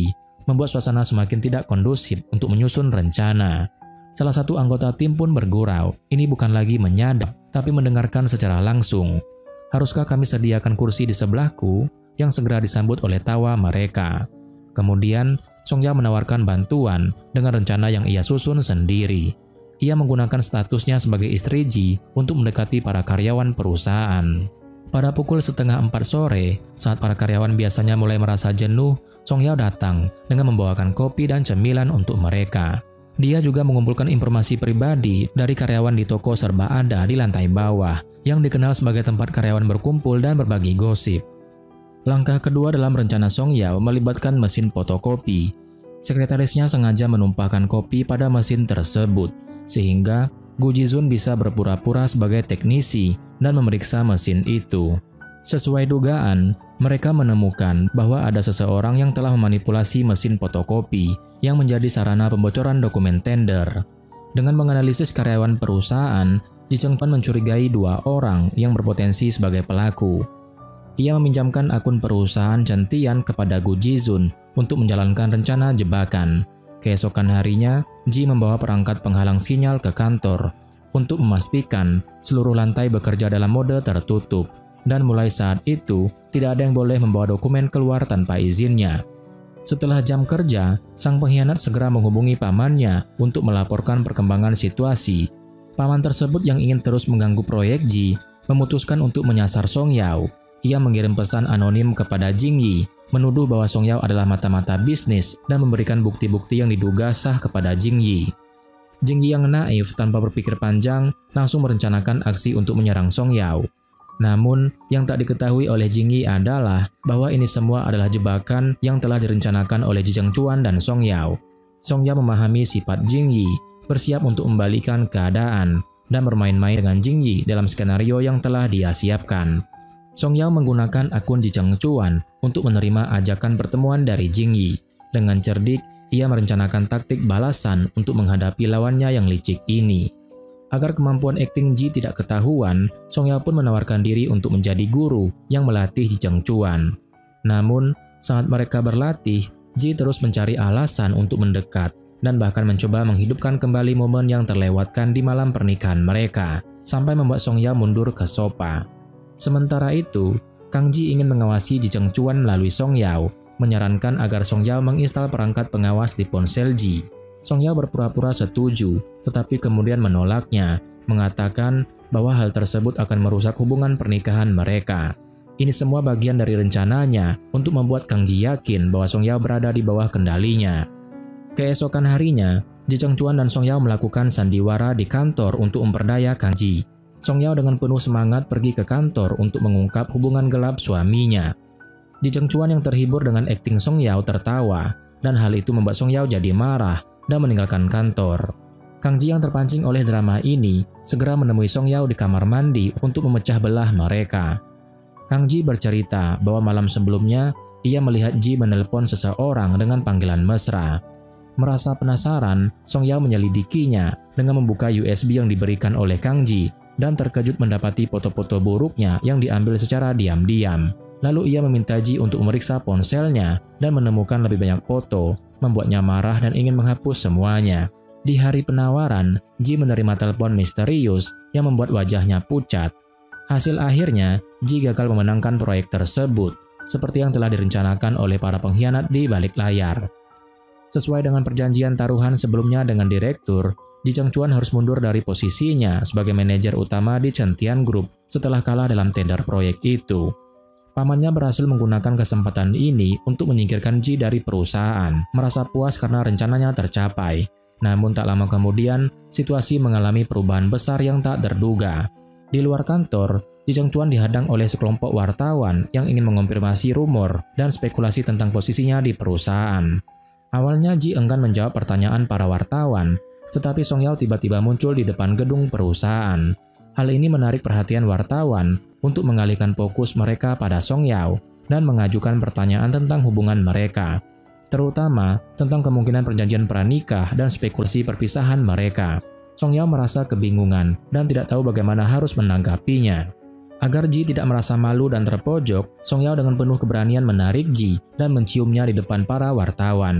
S1: membuat suasana semakin tidak kondusif untuk menyusun rencana. Salah satu anggota tim pun bergurau, ini bukan lagi menyadap, tapi mendengarkan secara langsung. Haruskah kami sediakan kursi di sebelahku? Yang segera disambut oleh tawa mereka. Kemudian, Song Yao menawarkan bantuan dengan rencana yang ia susun sendiri. Ia menggunakan statusnya sebagai istri Ji untuk mendekati para karyawan perusahaan. Pada pukul 3:30 sore, saat para karyawan biasanya mulai merasa jenuh, Song Yao datang dengan membawakan kopi dan cemilan untuk mereka. Dia juga mengumpulkan informasi pribadi dari karyawan di toko serba ada di lantai bawah, yang dikenal sebagai tempat karyawan berkumpul dan berbagi gosip. Langkah kedua dalam rencana Song Yao melibatkan mesin fotokopi. Sekretarisnya sengaja menumpahkan kopi pada mesin tersebut, sehingga Gu Jizun bisa berpura-pura sebagai teknisi dan memeriksa mesin itu. Sesuai dugaan, mereka menemukan bahwa ada seseorang yang telah memanipulasi mesin fotokopi yang menjadi sarana pembocoran dokumen tender. Dengan menganalisis karyawan perusahaan, Ji Chengpan mencurigai 2 orang yang berpotensi sebagai pelaku. Ia meminjamkan akun perusahaan Chen Tian kepada Gu Jizun untuk menjalankan rencana jebakan. Keesokan harinya, Ji membawa perangkat penghalang sinyal ke kantor untuk memastikan seluruh lantai bekerja dalam mode tertutup. Dan mulai saat itu, tidak ada yang boleh membawa dokumen keluar tanpa izinnya. Setelah jam kerja, sang pengkhianat segera menghubungi pamannya untuk melaporkan perkembangan situasi. Paman tersebut yang ingin terus mengganggu proyek Ji, memutuskan untuk menyasar Song Yao. Ia mengirim pesan anonim kepada Jing Yi, menuduh bahwa Song Yao adalah mata-mata bisnis dan memberikan bukti-bukti yang diduga sah kepada Jing Yi. Jing Yi yang naif tanpa berpikir panjang, langsung merencanakan aksi untuk menyerang Song Yao. Namun, yang tak diketahui oleh Jing Yi adalah bahwa ini semua adalah jebakan yang telah direncanakan oleh Ji Chengcuan dan Song Yao. Song Yao memahami sifat Jing Yi, bersiap untuk membalikan keadaan, dan bermain-main dengan Jing Yi dalam skenario yang telah dia siapkan. Song Yao menggunakan akun Ji Chengcuan untuk menerima ajakan pertemuan dari Jing Yi. Dengan cerdik, ia merencanakan taktik balasan untuk menghadapi lawannya yang licik ini. Agar kemampuan akting Ji tidak ketahuan, Song Yao pun menawarkan diri untuk menjadi guru yang melatih Ji Chengcuan. Namun, saat mereka berlatih, Ji terus mencari alasan untuk mendekat dan bahkan mencoba menghidupkan kembali momen yang terlewatkan di malam pernikahan mereka, sampai membuat Song Yao mundur ke sofa. Sementara itu, Kang Ji ingin mengawasi Ji Chengcuan melalui Song Yao, menyarankan agar Song Yao menginstal perangkat pengawas di ponsel Ji. Song Yao berpura-pura setuju, tetapi kemudian menolaknya, mengatakan bahwa hal tersebut akan merusak hubungan pernikahan mereka. Ini semua bagian dari rencananya untuk membuat Kang Ji yakin bahwa Song Yao berada di bawah kendalinya. Keesokan harinya, Ji Chengcuan dan Song Yao melakukan sandiwara di kantor untuk memperdaya Kang Ji. Song Yao dengan penuh semangat pergi ke kantor untuk mengungkap hubungan gelap suaminya. Ji Chengcuan yang terhibur dengan akting Song Yao tertawa, dan hal itu membuat Song Yao jadi marah dan meninggalkan kantor. Kang Ji yang terpancing oleh drama ini segera menemui Song Yao di kamar mandi untuk memecah belah mereka. Kang Ji bercerita bahwa malam sebelumnya ia melihat Ji menelpon seseorang dengan panggilan mesra. Merasa penasaran, Song Yao menyelidikinya dengan membuka USB yang diberikan oleh Kang Ji dan terkejut mendapati foto-foto buruknya yang diambil secara diam-diam. Lalu ia meminta Ji untuk memeriksa ponselnya dan menemukan lebih banyak foto, membuatnya marah dan ingin menghapus semuanya. Di hari penawaran, Ji menerima telepon misterius yang membuat wajahnya pucat. Hasil akhirnya, Ji gagal memenangkan proyek tersebut, seperti yang telah direncanakan oleh para pengkhianat di balik layar. Sesuai dengan perjanjian taruhan sebelumnya dengan direktur, Ji Chengcuan harus mundur dari posisinya sebagai manajer utama di Chen Tian Group setelah kalah dalam tender proyek itu. Pamannya berhasil menggunakan kesempatan ini untuk menyingkirkan Ji dari perusahaan, merasa puas karena rencananya tercapai. Namun tak lama kemudian, situasi mengalami perubahan besar yang tak terduga. Di luar kantor, Ji Chengcuan dihadang oleh sekelompok wartawan yang ingin mengonfirmasi rumor dan spekulasi tentang posisinya di perusahaan. Awalnya Ji enggan menjawab pertanyaan para wartawan, tetapi Song Yao tiba-tiba muncul di depan gedung perusahaan. Hal ini menarik perhatian wartawan untuk mengalihkan fokus mereka pada Song Yao dan mengajukan pertanyaan tentang hubungan mereka, terutama tentang kemungkinan perjanjian pranikah dan spekulasi perpisahan mereka. Song Yao merasa kebingungan dan tidak tahu bagaimana harus menanggapinya. Agar Ji tidak merasa malu dan terpojok, Song Yao dengan penuh keberanian menarik Ji dan menciumnya di depan para wartawan.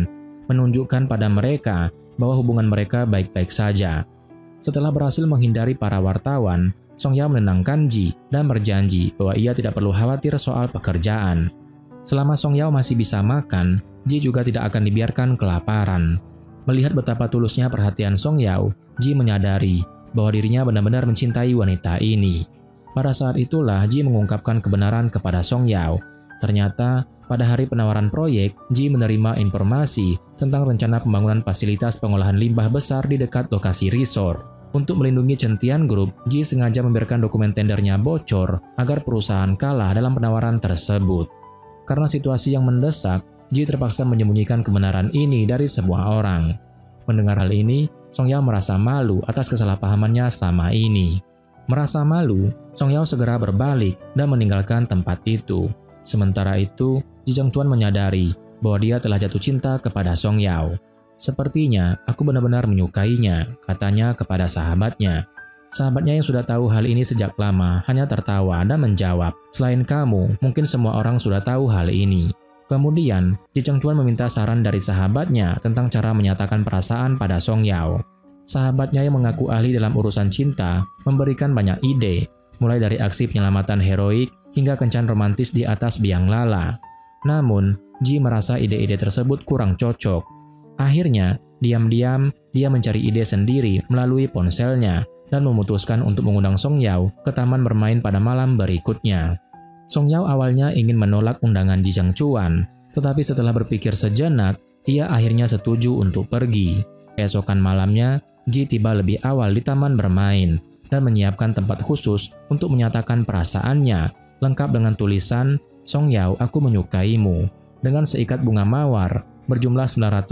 S1: menunjukkan pada mereka bahwa hubungan mereka baik-baik saja. Setelah berhasil menghindari para wartawan, Song Yao menenangkan Ji dan berjanji bahwa ia tidak perlu khawatir soal pekerjaan. Selama Song Yao masih bisa makan, Ji juga tidak akan dibiarkan kelaparan. Melihat betapa tulusnya perhatian Song Yao, Ji menyadari bahwa dirinya benar-benar mencintai wanita ini. Pada saat itulah Ji mengungkapkan kebenaran kepada Song Yao. Ternyata, pada hari penawaran proyek, Ji menerima informasi tentang rencana pembangunan fasilitas pengolahan limbah besar di dekat lokasi resort. Untuk melindungi Centian Group, Ji sengaja membiarkan dokumen tendernya bocor agar perusahaan kalah dalam penawaran tersebut. Karena situasi yang mendesak, Ji terpaksa menyembunyikan kebenaran ini dari sebuah orang. Mendengar hal ini, Song Yao merasa malu atas kesalahpahamannya selama ini. Merasa malu, Song Yao segera berbalik dan meninggalkan tempat itu. Sementara itu, Ji Chengchuan menyadari bahwa dia telah jatuh cinta kepada Song Yao. "Sepertinya aku benar-benar menyukainya," katanya kepada sahabatnya. Sahabatnya yang sudah tahu hal ini sejak lama hanya tertawa dan menjawab, "Selain kamu, mungkin semua orang sudah tahu hal ini." Kemudian, Ji Chengchuan meminta saran dari sahabatnya tentang cara menyatakan perasaan pada Song Yao. Sahabatnya yang mengaku ahli dalam urusan cinta memberikan banyak ide, mulai dari aksi penyelamatan heroik hingga kencan romantis di atas biang lala. Namun, Ji merasa ide-ide tersebut kurang cocok. Akhirnya, diam-diam dia mencari ide sendiri melalui ponselnya dan memutuskan untuk mengundang Song Yao ke taman bermain pada malam berikutnya. Song Yao awalnya ingin menolak undangan Ji Chengchuan, tetapi setelah berpikir sejenak, ia akhirnya setuju untuk pergi. Keesokan malamnya, Ji tiba lebih awal di taman bermain dan menyiapkan tempat khusus untuk menyatakan perasaannya, lengkap dengan tulisan, "Song Yao, aku menyukaimu," dengan seikat bunga mawar berjumlah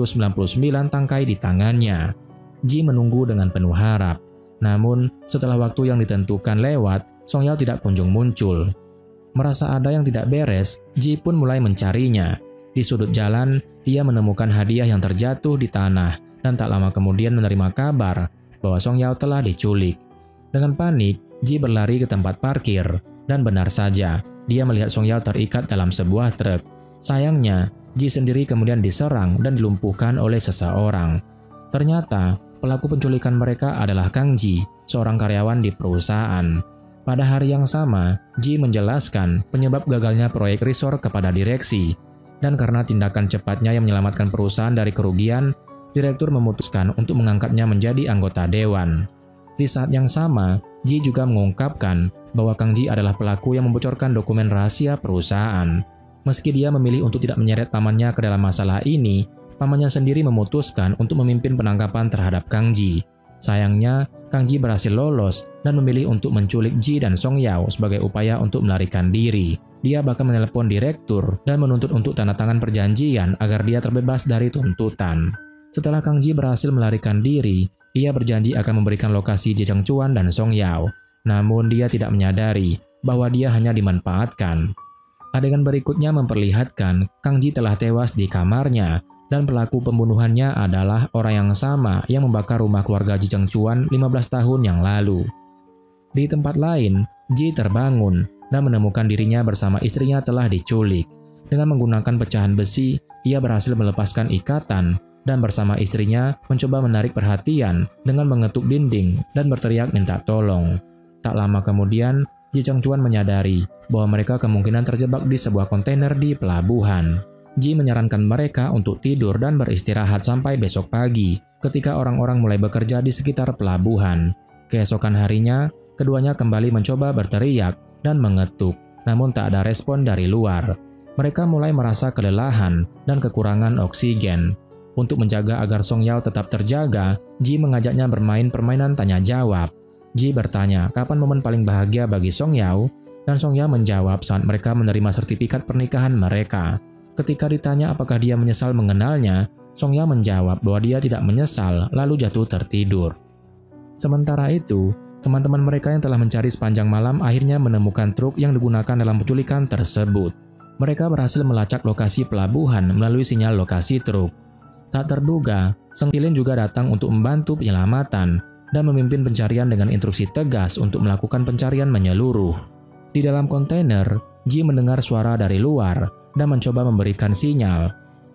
S1: 999 tangkai di tangannya. Ji menunggu dengan penuh harap. Namun, setelah waktu yang ditentukan lewat, Song Yao tidak kunjung muncul. Merasa ada yang tidak beres, Ji pun mulai mencarinya. Di sudut jalan, dia menemukan hadiah yang terjatuh di tanah dan tak lama kemudian menerima kabar bahwa Song Yao telah diculik. Dengan panik, Ji berlari ke tempat parkir dan benar saja, dia melihat Song Yao terikat dalam sebuah truk. Sayangnya, Ji sendiri kemudian diserang dan dilumpuhkan oleh seseorang. Ternyata, pelaku penculikan mereka adalah Kang Ji, seorang karyawan di perusahaan. Pada hari yang sama, Ji menjelaskan penyebab gagalnya proyek resort kepada direksi. Dan karena tindakan cepatnya yang menyelamatkan perusahaan dari kerugian, direktur memutuskan untuk mengangkatnya menjadi anggota dewan. Di saat yang sama, Ji juga mengungkapkan bahwa Kang Ji adalah pelaku yang membocorkan dokumen rahasia perusahaan. Meski dia memilih untuk tidak menyeret pamannya ke dalam masalah ini, pamannya sendiri memutuskan untuk memimpin penangkapan terhadap Kang Ji. Sayangnya, Kang Ji berhasil lolos dan memilih untuk menculik Ji dan Song Yao sebagai upaya untuk melarikan diri. Dia bahkan menelpon direktur dan menuntut untuk tanda tangan perjanjian agar dia terbebas dari tuntutan. Setelah Kang Ji berhasil melarikan diri, ia berjanji akan memberikan lokasi Ji Chengchuan dan Song Yao. Namun dia tidak menyadari bahwa dia hanya dimanfaatkan. Adegan berikutnya memperlihatkan Kang Ji telah tewas di kamarnya dan pelaku pembunuhannya adalah orang yang sama yang membakar rumah keluarga Ji Chengchuan 15 tahun yang lalu. Di tempat lain, Ji terbangun dan menemukan dirinya bersama istrinya telah diculik. Dengan menggunakan pecahan besi, ia berhasil melepaskan ikatan dan bersama istrinya mencoba menarik perhatian dengan mengetuk dinding dan berteriak minta tolong. Tak lama kemudian, Ji Chengchuan menyadari bahwa mereka kemungkinan terjebak di sebuah kontainer di pelabuhan. Ji menyarankan mereka untuk tidur dan beristirahat sampai besok pagi ketika orang-orang mulai bekerja di sekitar pelabuhan. Keesokan harinya, keduanya kembali mencoba berteriak dan mengetuk, namun tak ada respon dari luar. Mereka mulai merasa kelelahan dan kekurangan oksigen. Untuk menjaga agar Song Yao tetap terjaga, Ji mengajaknya bermain permainan tanya jawab. Ji bertanya kapan momen paling bahagia bagi Song Yao, dan Song Yao menjawab saat mereka menerima sertifikat pernikahan mereka. Ketika ditanya apakah dia menyesal mengenalnya, Song Yao menjawab bahwa dia tidak menyesal, lalu jatuh tertidur. Sementara itu, teman-teman mereka yang telah mencari sepanjang malam akhirnya menemukan truk yang digunakan dalam penculikan tersebut. Mereka berhasil melacak lokasi pelabuhan melalui sinyal lokasi truk. Tak terduga, Sang Tilin juga datang untuk membantu penyelamatan dan memimpin pencarian dengan instruksi tegas untuk melakukan pencarian menyeluruh. Di dalam kontainer, Ji mendengar suara dari luar dan mencoba memberikan sinyal.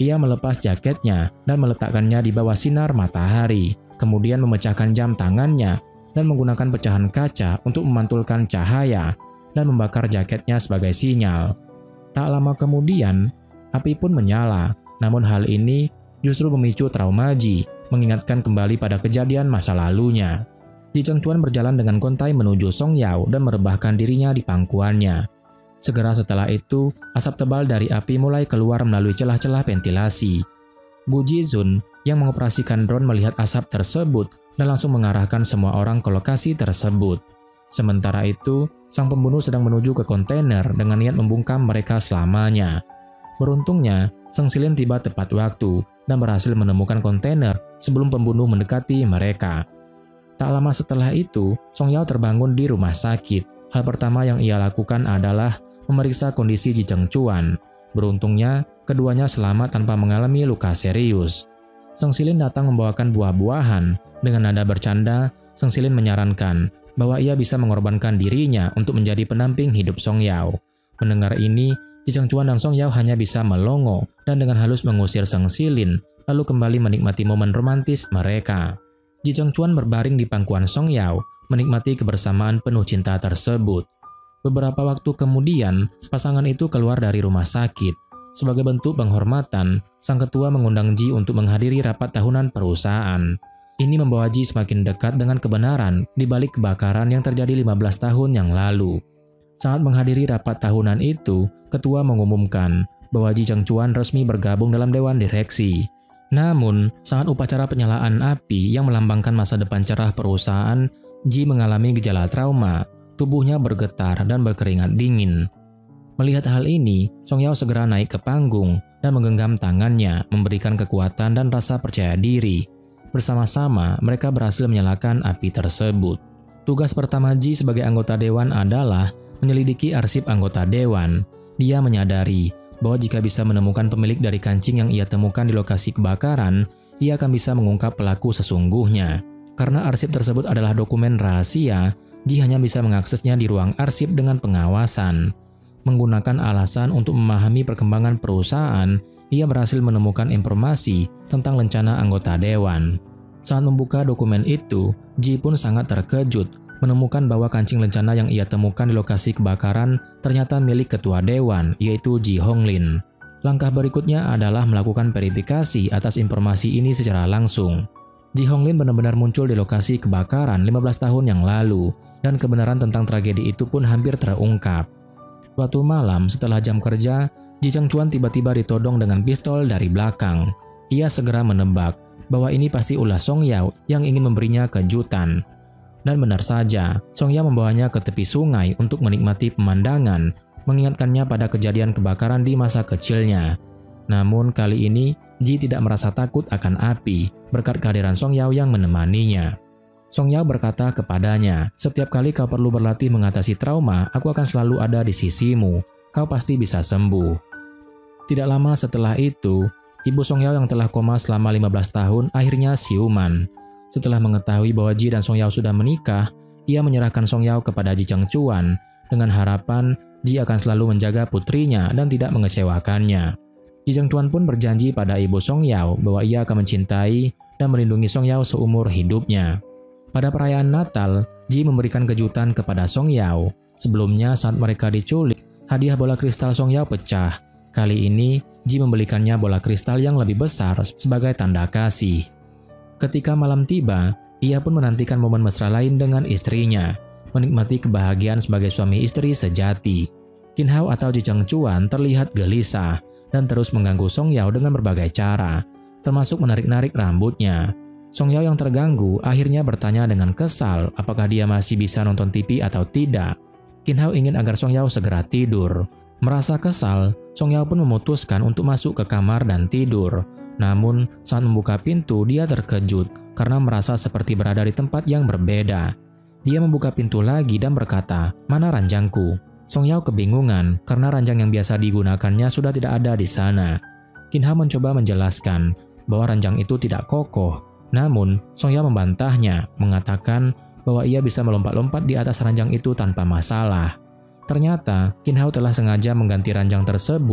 S1: Ia melepas jaketnya dan meletakkannya di bawah sinar matahari, kemudian memecahkan jam tangannya dan menggunakan pecahan kaca untuk memantulkan cahaya dan membakar jaketnya sebagai sinyal. Tak lama kemudian, api pun menyala, namun hal ini justru memicu trauma Ji, mengingatkan kembali pada kejadian masa lalunya. Ji Chengchuan berjalan dengan kontai menuju Song Yao dan merebahkan dirinya di pangkuannya. Segera setelah itu, asap tebal dari api mulai keluar melalui celah-celah ventilasi. Gu Jizun yang mengoperasikan drone melihat asap tersebut dan langsung mengarahkan semua orang ke lokasi tersebut. Sementara itu, sang pembunuh sedang menuju ke kontainer dengan niat membungkam mereka selamanya. Beruntungnya, Sang Silin tiba tepat waktu dan berhasil menemukan kontainer sebelum pembunuh mendekati mereka. Tak lama setelah itu, Song Yao terbangun di rumah sakit. Hal pertama yang ia lakukan adalah memeriksa kondisi Ji Chengchuan. Beruntungnya, keduanya selamat tanpa mengalami luka serius. Sang Silin datang membawakan buah-buahan. Dengan nada bercanda, Sang Silin menyarankan bahwa ia bisa mengorbankan dirinya untuk menjadi pendamping hidup Song Yao. Mendengar ini, Ji Chengchuan dan Song Yao hanya bisa melongo dan dengan halus mengusir Sang Silin, lalu kembali menikmati momen romantis mereka. Ji Chengchuan berbaring di pangkuan Song Yao, menikmati kebersamaan penuh cinta tersebut. Beberapa waktu kemudian, pasangan itu keluar dari rumah sakit. Sebagai bentuk penghormatan, sang ketua mengundang Ji untuk menghadiri rapat tahunan perusahaan. Ini membawa Ji semakin dekat dengan kebenaran di balik kebakaran yang terjadi 15 tahun yang lalu. Saat menghadiri rapat tahunan itu, ketua mengumumkan bahwa Ji Chengchuan resmi bergabung dalam dewan direksi. Namun, saat upacara penyalaan api yang melambangkan masa depan cerah perusahaan, Ji mengalami gejala trauma. Tubuhnya bergetar dan berkeringat dingin. Melihat hal ini, Song Yao segera naik ke panggung dan menggenggam tangannya, memberikan kekuatan dan rasa percaya diri. Bersama-sama, mereka berhasil menyalakan api tersebut. Tugas pertama Ji sebagai anggota dewan adalah menyelidiki arsip anggota dewan. Dia menyadari bahwa jika bisa menemukan pemilik dari kancing yang ia temukan di lokasi kebakaran, ia akan bisa mengungkap pelaku sesungguhnya. Karena arsip tersebut adalah dokumen rahasia, Ji hanya bisa mengaksesnya di ruang arsip dengan pengawasan. Menggunakan alasan untuk memahami perkembangan perusahaan, ia berhasil menemukan informasi tentang lencana anggota dewan. Saat membuka dokumen itu, Ji pun sangat terkejut menemukan bahwa kancing lencana yang ia temukan di lokasi kebakaran ternyata milik ketua dewan, yaitu Ji Honglin. Langkah berikutnya adalah melakukan verifikasi atas informasi ini secara langsung. Ji Honglin benar-benar muncul di lokasi kebakaran 15 tahun yang lalu, dan kebenaran tentang tragedi itu pun hampir terungkap. Suatu malam setelah jam kerja, Ji Chengchuan tiba-tiba ditodong dengan pistol dari belakang. Ia segera menebak bahwa ini pasti ulah Song Yao yang ingin memberinya kejutan. Dan benar saja, Song Yao membawanya ke tepi sungai untuk menikmati pemandangan, mengingatkannya pada kejadian kebakaran di masa kecilnya. Namun kali ini, Ji tidak merasa takut akan api berkat kehadiran Song Yao yang menemaninya. Song Yao berkata kepadanya, "Setiap kali kau perlu berlatih mengatasi trauma, aku akan selalu ada di sisimu. Kau pasti bisa sembuh." Tidak lama setelah itu, ibu Song Yao yang telah koma selama 15 tahun akhirnya siuman. Setelah mengetahui bahwa Ji dan Song Yao sudah menikah, ia menyerahkan Song Yao kepada Ji Chengchuan dengan harapan Ji akan selalu menjaga putrinya dan tidak mengecewakannya. Ji Chengchuan pun berjanji pada ibu Song Yao bahwa ia akan mencintai dan melindungi Song Yao seumur hidupnya. Pada perayaan Natal, Ji memberikan kejutan kepada Song Yao. Sebelumnya saat mereka diculik, hadiah bola kristal Song Yao pecah. Kali ini, Ji membelikannya bola kristal yang lebih besar sebagai tanda kasih. Ketika malam tiba, ia pun menantikan momen mesra lain dengan istrinya, menikmati kebahagiaan sebagai suami istri sejati. Qin Hao atau Ji Chengchuan terlihat gelisah dan terus mengganggu Song Yao dengan berbagai cara, termasuk menarik-narik rambutnya. Song Yao yang terganggu akhirnya bertanya dengan kesal apakah dia masih bisa nonton TV atau tidak. Qin Hao ingin agar Song Yao segera tidur. Merasa kesal, Song Yao pun memutuskan untuk masuk ke kamar dan tidur. Namun, saat membuka pintu, dia terkejut karena merasa seperti berada di tempat yang berbeda. Dia membuka pintu lagi dan berkata, "Mana ranjangku?" Song Yao kebingungan karena ranjang yang biasa digunakannya sudah tidak ada di sana. Qin Hao mencoba menjelaskan bahwa ranjang itu tidak kokoh. Namun, Song Yao membantahnya, mengatakan bahwa ia bisa melompat-lompat di atas ranjang itu tanpa masalah. Ternyata, Qin Hao telah sengaja mengganti ranjang tersebut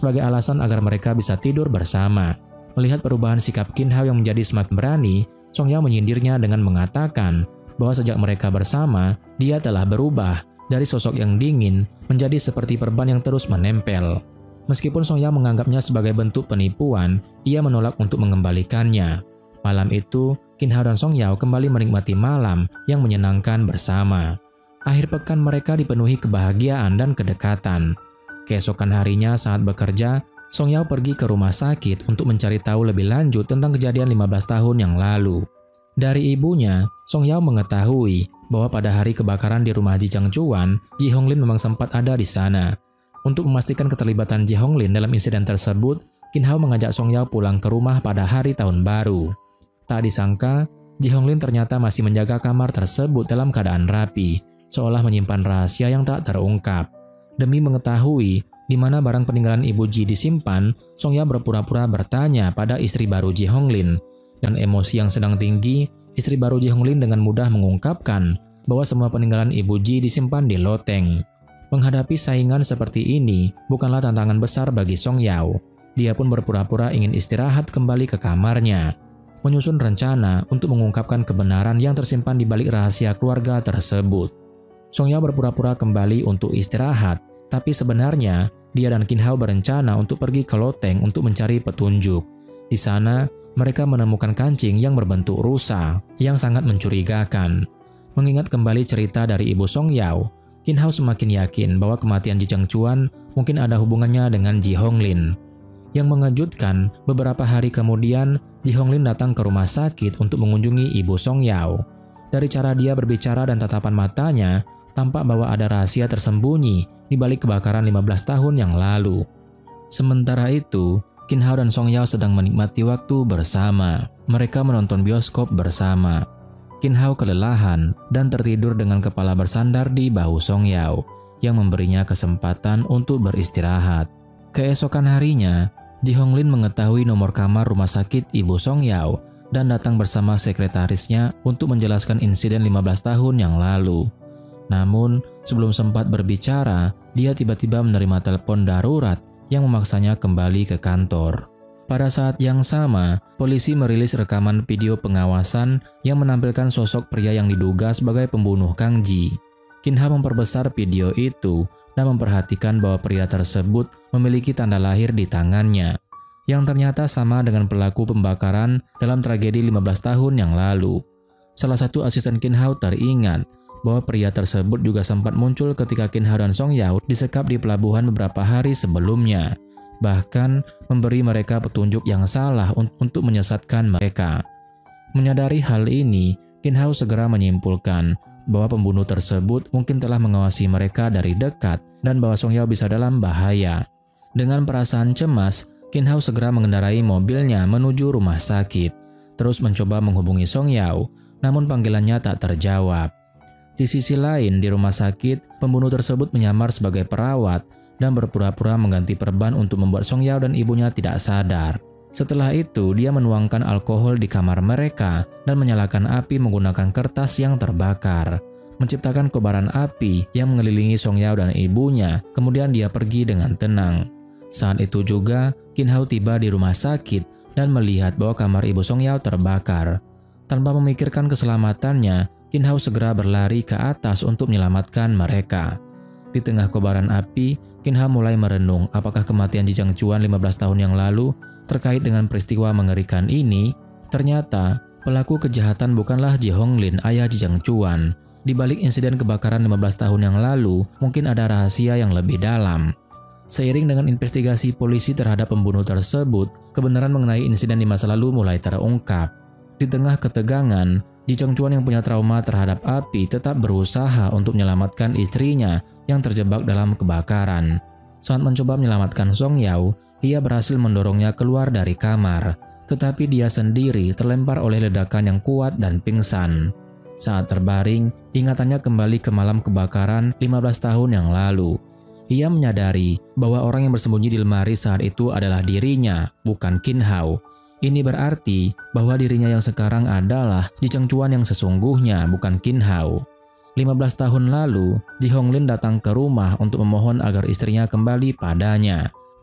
S1: sebagai alasan agar mereka bisa tidur bersama. Melihat perubahan sikap Qin Hao yang menjadi semakin berani, Song Yao menyindirnya dengan mengatakan bahwa sejak mereka bersama, dia telah berubah dari sosok yang dingin menjadi seperti perban yang terus menempel. Meskipun Song Yao menganggapnya sebagai bentuk penipuan, ia menolak untuk mengembalikannya. Malam itu, Qin Hao dan Song Yao kembali menikmati malam yang menyenangkan bersama. Akhir pekan mereka dipenuhi kebahagiaan dan kedekatan. Keesokan harinya saat bekerja, Song Yao pergi ke rumah sakit untuk mencari tahu lebih lanjut tentang kejadian 15 tahun yang lalu. Dari ibunya, Song Yao mengetahui bahwa pada hari kebakaran di rumah Ji Changchuan, Ji Honglin memang sempat ada di sana. Untuk memastikan keterlibatan Ji Honglin dalam insiden tersebut, Qin Hao mengajak Song Yao pulang ke rumah pada hari tahun baru. Tak disangka, Ji Honglin ternyata masih menjaga kamar tersebut dalam keadaan rapi, seolah menyimpan rahasia yang tak terungkap. Demi mengetahui di mana barang peninggalan ibu Ji disimpan, Song Yao berpura-pura bertanya pada istri baru Ji Honglin. Dan emosi yang sedang tinggi, istri baru Ji Honglin dengan mudah mengungkapkan bahwa semua peninggalan ibu Ji disimpan di loteng. Menghadapi saingan seperti ini bukanlah tantangan besar bagi Song Yao. Dia pun berpura-pura ingin istirahat kembali ke kamarnya, menyusun rencana untuk mengungkapkan kebenaran yang tersimpan di balik rahasia keluarga tersebut. Song Yao berpura-pura kembali untuk istirahat, tapi sebenarnya dia dan Qin Hao berencana untuk pergi ke loteng untuk mencari petunjuk. Di sana, mereka menemukan kancing yang berbentuk rusa yang sangat mencurigakan. Mengingat kembali cerita dari ibu Song Yao, Qin Hao semakin yakin bahwa kematian Ji Changchuan mungkin ada hubungannya dengan Ji Honglin. Yang mengejutkan, beberapa hari kemudian, Ji Honglin datang ke rumah sakit untuk mengunjungi ibu Song Yao. Dari cara dia berbicara dan tatapan matanya, tampak bahwa ada rahasia tersembunyi di balik kebakaran 15 tahun yang lalu. Sementara itu, Qin Hao dan Song Yao sedang menikmati waktu bersama. Mereka menonton bioskop bersama. Qin Hao kelelahan dan tertidur dengan kepala bersandar di bahu Song Yao, yang memberinya kesempatan untuk beristirahat. Keesokan harinya, Ji Honglin mengetahui nomor kamar rumah sakit ibu Song Yao dan datang bersama sekretarisnya untuk menjelaskan insiden 15 tahun yang lalu. Namun, sebelum sempat berbicara, dia tiba-tiba menerima telepon darurat yang memaksanya kembali ke kantor. Pada saat yang sama, polisi merilis rekaman video pengawasan yang menampilkan sosok pria yang diduga sebagai pembunuh Kang Ji. Qin Hao memperbesar video itu dan memperhatikan bahwa pria tersebut memiliki tanda lahir di tangannya, yang ternyata sama dengan pelaku pembakaran dalam tragedi 15 tahun yang lalu. Salah satu asisten Qin Hao teringat bahwa pria tersebut juga sempat muncul ketika Qin Hao dan Song Yao disekap di pelabuhan beberapa hari sebelumnya, bahkan memberi mereka petunjuk yang salah untuk menyesatkan mereka. Menyadari hal ini, Qin Hao segera menyimpulkan bahwa pembunuh tersebut mungkin telah mengawasi mereka dari dekat dan bahwa Song Yao bisa dalam bahaya. Dengan perasaan cemas, Qin Hao segera mengendarai mobilnya menuju rumah sakit, terus mencoba menghubungi Song Yao, namun panggilannya tak terjawab. Di sisi lain, di rumah sakit, pembunuh tersebut menyamar sebagai perawat dan berpura-pura mengganti perban untuk membuat Song Yao dan ibunya tidak sadar. Setelah itu, dia menuangkan alkohol di kamar mereka dan menyalakan api menggunakan kertas yang terbakar, menciptakan kobaran api yang mengelilingi Song Yao dan ibunya, kemudian dia pergi dengan tenang. Saat itu juga, Qin Hao tiba di rumah sakit dan melihat bahwa kamar ibu Song Yao terbakar. Tanpa memikirkan keselamatannya, Qin Hao segera berlari ke atas untuk menyelamatkan mereka. Di tengah kobaran api, Qin Hao mulai merenung apakah kematian Ji Changchuan 15 tahun yang lalu terkait dengan peristiwa mengerikan ini. Ternyata, pelaku kejahatan bukanlah Ji Honglin, ayah Ji Changchuan. Di balik insiden kebakaran 15 tahun yang lalu, mungkin ada rahasia yang lebih dalam. Seiring dengan investigasi polisi terhadap pembunuh tersebut, kebenaran mengenai insiden di masa lalu mulai terungkap. Di tengah ketegangan, Ji Changchuan yang punya trauma terhadap api tetap berusaha untuk menyelamatkan istrinya yang terjebak dalam kebakaran. Saat mencoba menyelamatkan Song Yao, ia berhasil mendorongnya keluar dari kamar, tetapi dia sendiri terlempar oleh ledakan yang kuat dan pingsan. Saat terbaring, ingatannya kembali ke malam kebakaran 15 tahun yang lalu. Ia menyadari bahwa orang yang bersembunyi di lemari saat itu adalah dirinya, bukan Qin Hao. Ini berarti bahwa dirinya yang sekarang adalah Ji Changchuan yang sesungguhnya, bukan Qin Hao. 15 tahun lalu, Ji Honglin datang ke rumah untuk memohon agar istrinya kembali padanya.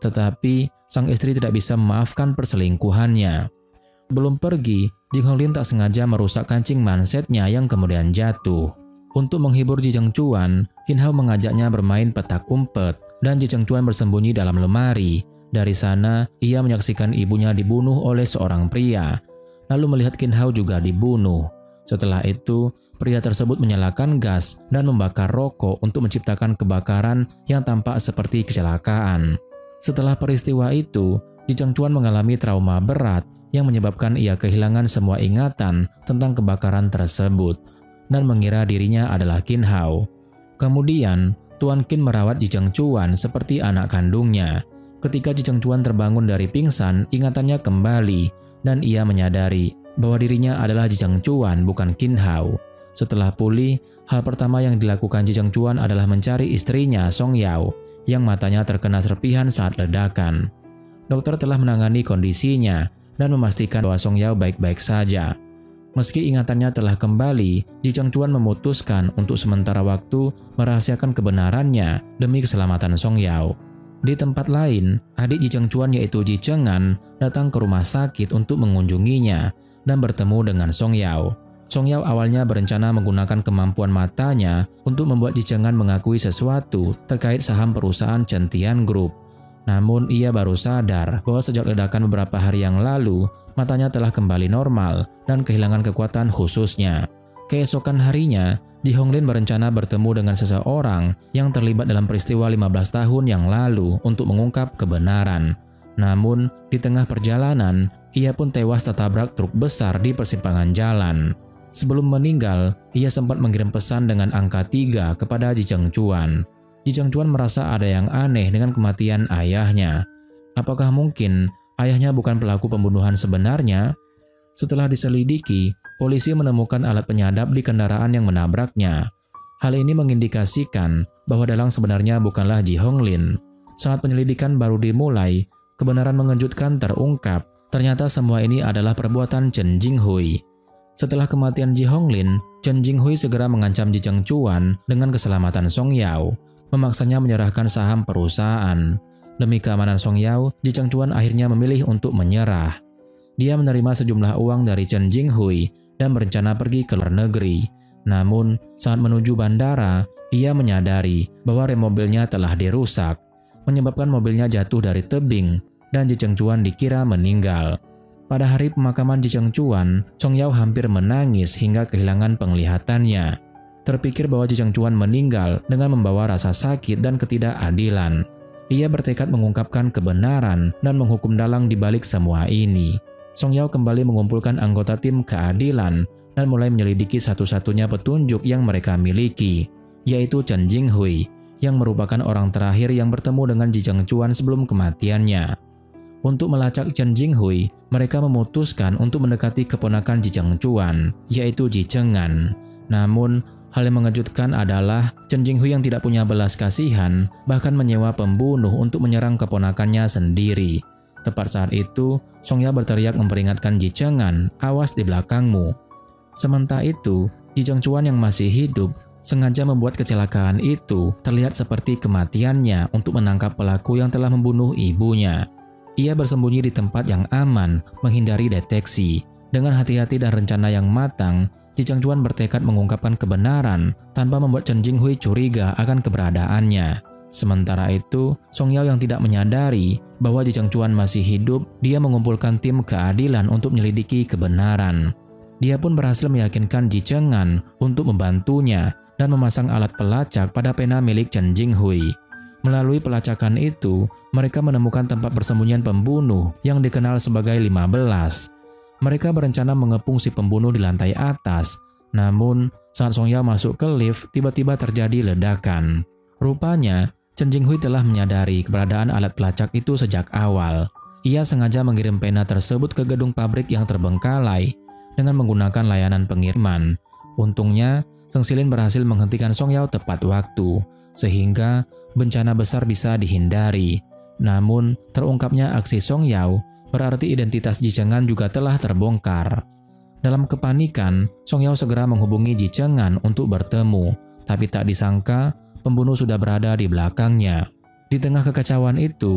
S1: Tetapi sang istri tidak bisa memaafkan perselingkuhannya. Belum pergi, Jing Honglin tak sengaja merusak kancing mansetnya yang kemudian jatuh. Untuk menghibur Ji Chengcuan, Qin Hao mengajaknya bermain petak umpet dan Ji Chengcuan bersembunyi dalam lemari. Dari sana, ia menyaksikan ibunya dibunuh oleh seorang pria, lalu melihat Qin Hao juga dibunuh. Setelah itu, pria tersebut menyalakan gas dan membakar rokok untuk menciptakan kebakaran yang tampak seperti kecelakaan. Setelah peristiwa itu, Ji Chengcuan mengalami trauma berat yang menyebabkan ia kehilangan semua ingatan tentang kebakaran tersebut dan mengira dirinya adalah Qin Hao. Kemudian, Tuan Qin merawat Ji Chengcuan seperti anak kandungnya. Ketika Ji Chengcuan terbangun dari pingsan, ingatannya kembali dan ia menyadari bahwa dirinya adalah Ji Chengcuan, bukan Qin Hao. Setelah pulih, hal pertama yang dilakukan Ji Chengcuan adalah mencari istrinya Song Yao yang matanya terkena serpihan saat ledakan. Dokter telah menangani kondisinya dan memastikan bahwa Song Yao baik-baik saja. Meski ingatannya telah kembali, Ji Chengcuan memutuskan untuk sementara waktu merahasiakan kebenarannya demi keselamatan Song Yao. Di tempat lain, adik Ji Chengcuan yaitu Ji Chengan datang ke rumah sakit untuk mengunjunginya dan bertemu dengan Song Yao. Song Yao awalnya berencana menggunakan kemampuan matanya untuk membuat Ji Chengan mengakui sesuatu terkait saham perusahaan Chen Tian Group. Namun ia baru sadar bahwa sejak ledakan beberapa hari yang lalu, matanya telah kembali normal dan kehilangan kekuatan khususnya. Keesokan harinya, Ji Honglin berencana bertemu dengan seseorang yang terlibat dalam peristiwa 15 tahun yang lalu untuk mengungkap kebenaran. Namun, di tengah perjalanan, ia pun tewas tertabrak truk besar di persimpangan jalan. Sebelum meninggal, ia sempat mengirim pesan dengan angka 3 kepada Ji Chengcuan. Ji Chengcuan merasa ada yang aneh dengan kematian ayahnya. Apakah mungkin ayahnya bukan pelaku pembunuhan sebenarnya? Setelah diselidiki, polisi menemukan alat penyadap di kendaraan yang menabraknya. Hal ini mengindikasikan bahwa dalang sebenarnya bukanlah Ji Honglin. Saat penyelidikan baru dimulai, kebenaran mengejutkan terungkap. Ternyata semua ini adalah perbuatan Chen Jinghui. Setelah kematian Ji Honglin, Chen Jinghui segera mengancam Ji Chengcuan dengan keselamatan Song Yao, memaksanya menyerahkan saham perusahaan. Demi keamanan Song Yao, Ji Chengcuan akhirnya memilih untuk menyerah. Dia menerima sejumlah uang dari Chen Jinghui dan berencana pergi ke luar negeri. Namun, saat menuju bandara, ia menyadari bahwa rem mobilnya telah dirusak, menyebabkan mobilnya jatuh dari tebing dan Ji Chengcuan dikira meninggal. Pada hari pemakaman Ji Chengcuan, Song Yao hampir menangis hingga kehilangan penglihatannya. Terpikir bahwa Ji Chengcuan meninggal dengan membawa rasa sakit dan ketidakadilan. Ia bertekad mengungkapkan kebenaran dan menghukum dalang di balik semua ini. Song Yao kembali mengumpulkan anggota tim keadilan dan mulai menyelidiki satu-satunya petunjuk yang mereka miliki, yaitu Chen Jinghui, yang merupakan orang terakhir yang bertemu dengan Ji Chengcuan sebelum kematiannya. Untuk melacak Chen Jinghui, mereka memutuskan untuk mendekati keponakan Ji Chengcuan, yaitu Ji Chengan. Namun, hal yang mengejutkan adalah Chen Jinghui yang tidak punya belas kasihan bahkan menyewa pembunuh untuk menyerang keponakannya sendiri. Tepat saat itu, Song Yao berteriak memperingatkan Ji Chengan, "Awas di belakangmu." Sementara itu, Ji Chengcuan yang masih hidup sengaja membuat kecelakaan itu terlihat seperti kematiannya untuk menangkap pelaku yang telah membunuh ibunya. Ia bersembunyi di tempat yang aman, menghindari deteksi. Dengan hati-hati dan rencana yang matang, Ji Chengcuan bertekad mengungkapkan kebenaran tanpa membuat Chen Jinghui curiga akan keberadaannya. Sementara itu, Song Yao yang tidak menyadari bahwa Ji Chengcuan masih hidup, dia mengumpulkan tim keadilan untuk menyelidiki kebenaran. Dia pun berhasil meyakinkan Ji Chengan untuk membantunya dan memasang alat pelacak pada pena milik Chen Jinghui. Melalui pelacakan itu, mereka menemukan tempat persembunyian pembunuh yang dikenal sebagai 15. Mereka berencana mengepung si pembunuh di lantai atas. Namun, saat Song Yao masuk ke lift, tiba-tiba terjadi ledakan. Rupanya, Chen Jinghui telah menyadari keberadaan alat pelacak itu sejak awal. Ia sengaja mengirim pena tersebut ke gedung pabrik yang terbengkalai dengan menggunakan layanan pengiriman. Untungnya, Zheng Xilin berhasil menghentikan Song Yao tepat waktu, sehingga bencana besar bisa dihindari. Namun, terungkapnya aksi Song Yao berarti identitas Ji Chengan juga telah terbongkar. Dalam kepanikan, Song Yao segera menghubungi Ji Chengan untuk bertemu, tapi tak disangka pembunuh sudah berada di belakangnya. Di tengah kekacauan itu,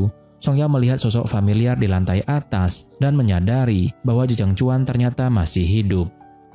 S1: Song Yao melihat sosok familiar di lantai atas dan menyadari bahwa Ji Changchuan ternyata masih hidup.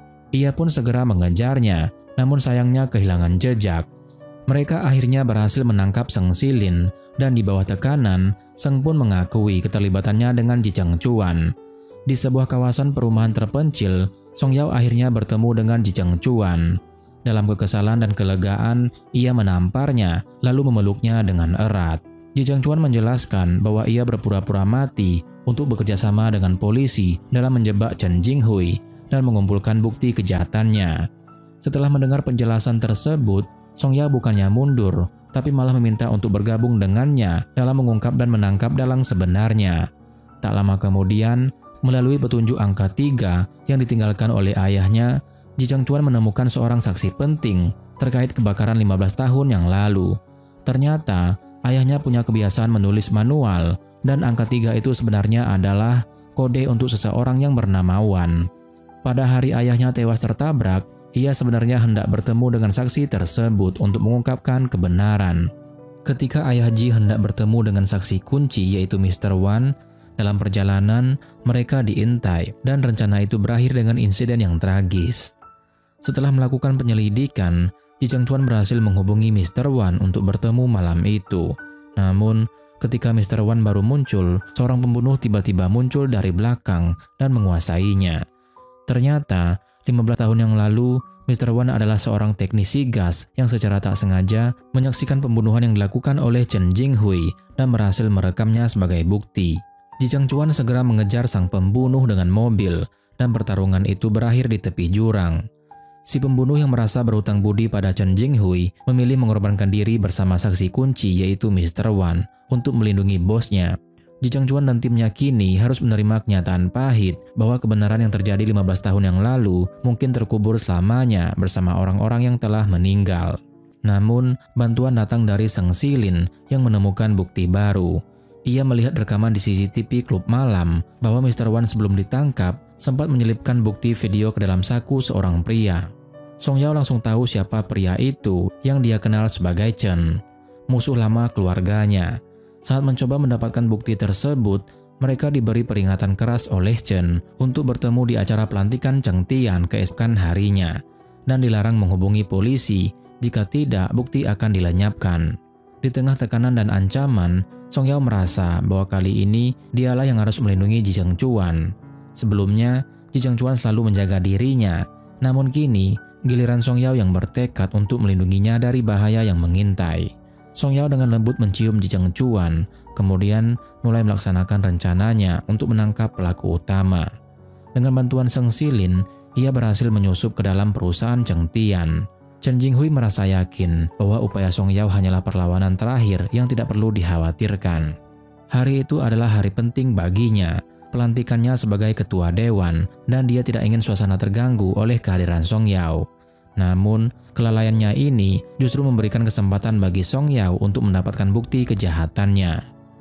S1: Ia pun segera mengejarnya, namun sayangnya kehilangan jejak. Mereka akhirnya berhasil menangkap Seng Silin, dan di bawah tekanan, Seng pun mengakui keterlibatannya dengan Ji Changchuan. Di sebuah kawasan perumahan terpencil, Song Yao akhirnya bertemu dengan Ji Changchuan. Dalam kekesalan dan kelegaan, ia menamparnya, lalu memeluknya dengan erat. Ji Changchuan menjelaskan bahwa ia berpura-pura mati untuk bekerja sama dengan polisi dalam menjebak Chen Jinghui dan mengumpulkan bukti kejahatannya. Setelah mendengar penjelasan tersebut, Song Yao bukannya mundur, tapi malah meminta untuk bergabung dengannya dalam mengungkap dan menangkap dalang sebenarnya. Tak lama kemudian, melalui petunjuk angka 3 yang ditinggalkan oleh ayahnya, Ji Changchuan menemukan seorang saksi penting terkait kebakaran 15 tahun yang lalu. Ternyata, ayahnya punya kebiasaan menulis manual, dan angka 3 itu sebenarnya adalah kode untuk seseorang yang bernama Wan. Pada hari ayahnya tewas tertabrak, ia sebenarnya hendak bertemu dengan saksi tersebut untuk mengungkapkan kebenaran. Ketika ayah Ji hendak bertemu dengan saksi kunci yaitu Mr. Wan, dalam perjalanan mereka diintai dan rencana itu berakhir dengan insiden yang tragis. Setelah melakukan penyelidikan, Ji Changchuan berhasil menghubungi Mr. Wan untuk bertemu malam itu. Namun, ketika Mr. Wan baru muncul, seorang pembunuh tiba-tiba muncul dari belakang dan menguasainya. Ternyata, 15 tahun yang lalu, Mr. Wan adalah seorang teknisi gas yang secara tak sengaja menyaksikan pembunuhan yang dilakukan oleh Chen Jinghui dan berhasil merekamnya sebagai bukti. Ji Changchuan segera mengejar sang pembunuh dengan mobil, dan pertarungan itu berakhir di tepi jurang. Si pembunuh yang merasa berhutang budi pada Chen Jinghui memilih mengorbankan diri bersama saksi kunci yaitu Mr. Wan untuk melindungi bosnya. Ji Changchuan dan tim yakini harus menerima kenyataan pahit bahwa kebenaran yang terjadi 15 tahun yang lalu mungkin terkubur selamanya bersama orang-orang yang telah meninggal. Namun, bantuan datang dari Seng Silin yang menemukan bukti baru. Ia melihat rekaman di CCTV klub malam bahwa Mr. Wan sebelum ditangkap sempat menyelipkan bukti video ke dalam saku seorang pria. Song Yao langsung tahu siapa pria itu yang dia kenal sebagai Chen, musuh lama keluarganya. Saat mencoba mendapatkan bukti tersebut, mereka diberi peringatan keras oleh Chen untuk bertemu di acara pelantikan Cheng Tian keesokan harinya, dan dilarang menghubungi polisi, jika tidak bukti akan dilenyapkan. Di tengah tekanan dan ancaman, Song Yao merasa bahwa kali ini dialah yang harus melindungi Ji Changchuan. Sebelumnya, Ji Changchuan selalu menjaga dirinya, namun kini giliran Song Yao yang bertekad untuk melindunginya dari bahaya yang mengintai. Song Yao dengan lembut mencium Ji Changchuan, kemudian mulai melaksanakan rencananya untuk menangkap pelaku utama. Dengan bantuan Seng Silin, ia berhasil menyusup ke dalam perusahaan Cheng Tian. Chen Jinghui merasa yakin bahwa upaya Song Yao hanyalah perlawanan terakhir yang tidak perlu dikhawatirkan. Hari itu adalah hari penting baginya, pelantikannya sebagai ketua dewan, dan dia tidak ingin suasana terganggu oleh kehadiran Song Yao. Namun, kelalaiannya ini justru memberikan kesempatan bagi Song Yao untuk mendapatkan bukti kejahatannya.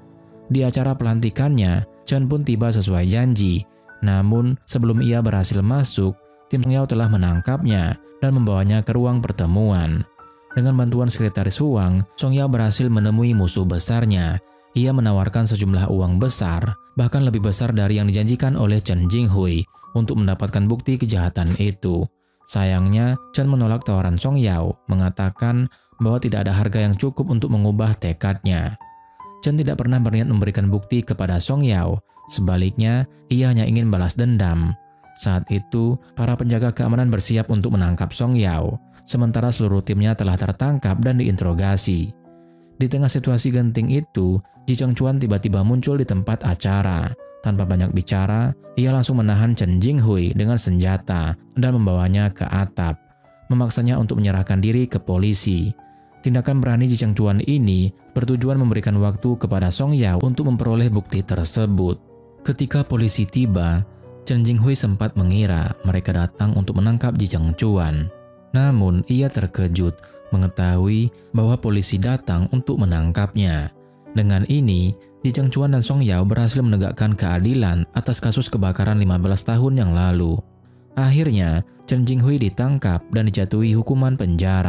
S1: Di acara pelantikannya, Chen pun tiba sesuai janji. Namun, sebelum ia berhasil masuk, tim Song Yao telah menangkapnya dan membawanya ke ruang pertemuan. Dengan bantuan sekretaris Huang, Song Yao berhasil menemui musuh besarnya. Ia menawarkan sejumlah uang besar, bahkan lebih besar dari yang dijanjikan oleh Chen Jinghui untuk mendapatkan bukti kejahatan itu. Sayangnya, Chen menolak tawaran Song Yao, mengatakan bahwa tidak ada harga yang cukup untuk mengubah tekadnya. Chen tidak pernah berniat memberikan bukti kepada Song Yao, sebaliknya ia hanya ingin balas dendam. Saat itu, para penjaga keamanan bersiap untuk menangkap Song Yao, sementara seluruh timnya telah tertangkap dan diinterogasi. Di tengah situasi genting itu, Ji Changchuan tiba-tiba muncul di tempat acara. Tanpa banyak bicara, ia langsung menahan Chen Jinghui dengan senjata dan membawanya ke atap, memaksanya untuk menyerahkan diri ke polisi. Tindakan berani Ji Changchuan ini bertujuan memberikan waktu kepada Song Yao untuk memperoleh bukti tersebut. Ketika polisi tiba, Chen Jinghui sempat mengira mereka datang untuk menangkap Ji Changchuan. Namun, ia terkejut mengetahui bahwa polisi datang untuk menangkapnya. Dengan ini, Ji Changchuan dan Song Yao berhasil menegakkan keadilan atas kasus kebakaran 15 tahun yang lalu. Akhirnya, Chen Jinghui ditangkap dan dijatuhi hukuman penjara.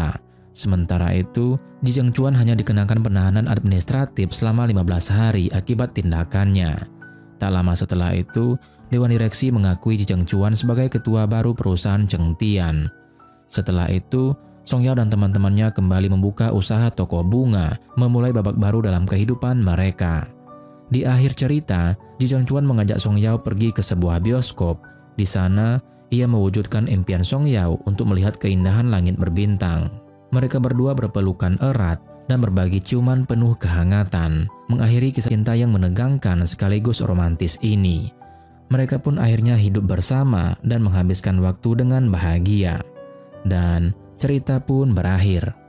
S1: Sementara itu, Ji Zhengquan hanya dikenakan penahanan administratif selama 15 hari akibat tindakannya. Tak lama setelah itu, Dewan Direksi mengakui Ji Zhengquan sebagai ketua baru perusahaan Chengtian. Setelah itu, Song Yao dan teman-temannya kembali membuka usaha toko bunga, memulai babak baru dalam kehidupan mereka. Di akhir cerita, Ji Zhengquan mengajak Song Yao pergi ke sebuah bioskop. Di sana, ia mewujudkan impian Song Yao untuk melihat keindahan langit berbintang. Mereka berdua berpelukan erat dan berbagi ciuman penuh kehangatan, mengakhiri kisah cinta yang menegangkan sekaligus romantis ini. Mereka pun akhirnya hidup bersama dan menghabiskan waktu dengan bahagia. Dan cerita pun berakhir.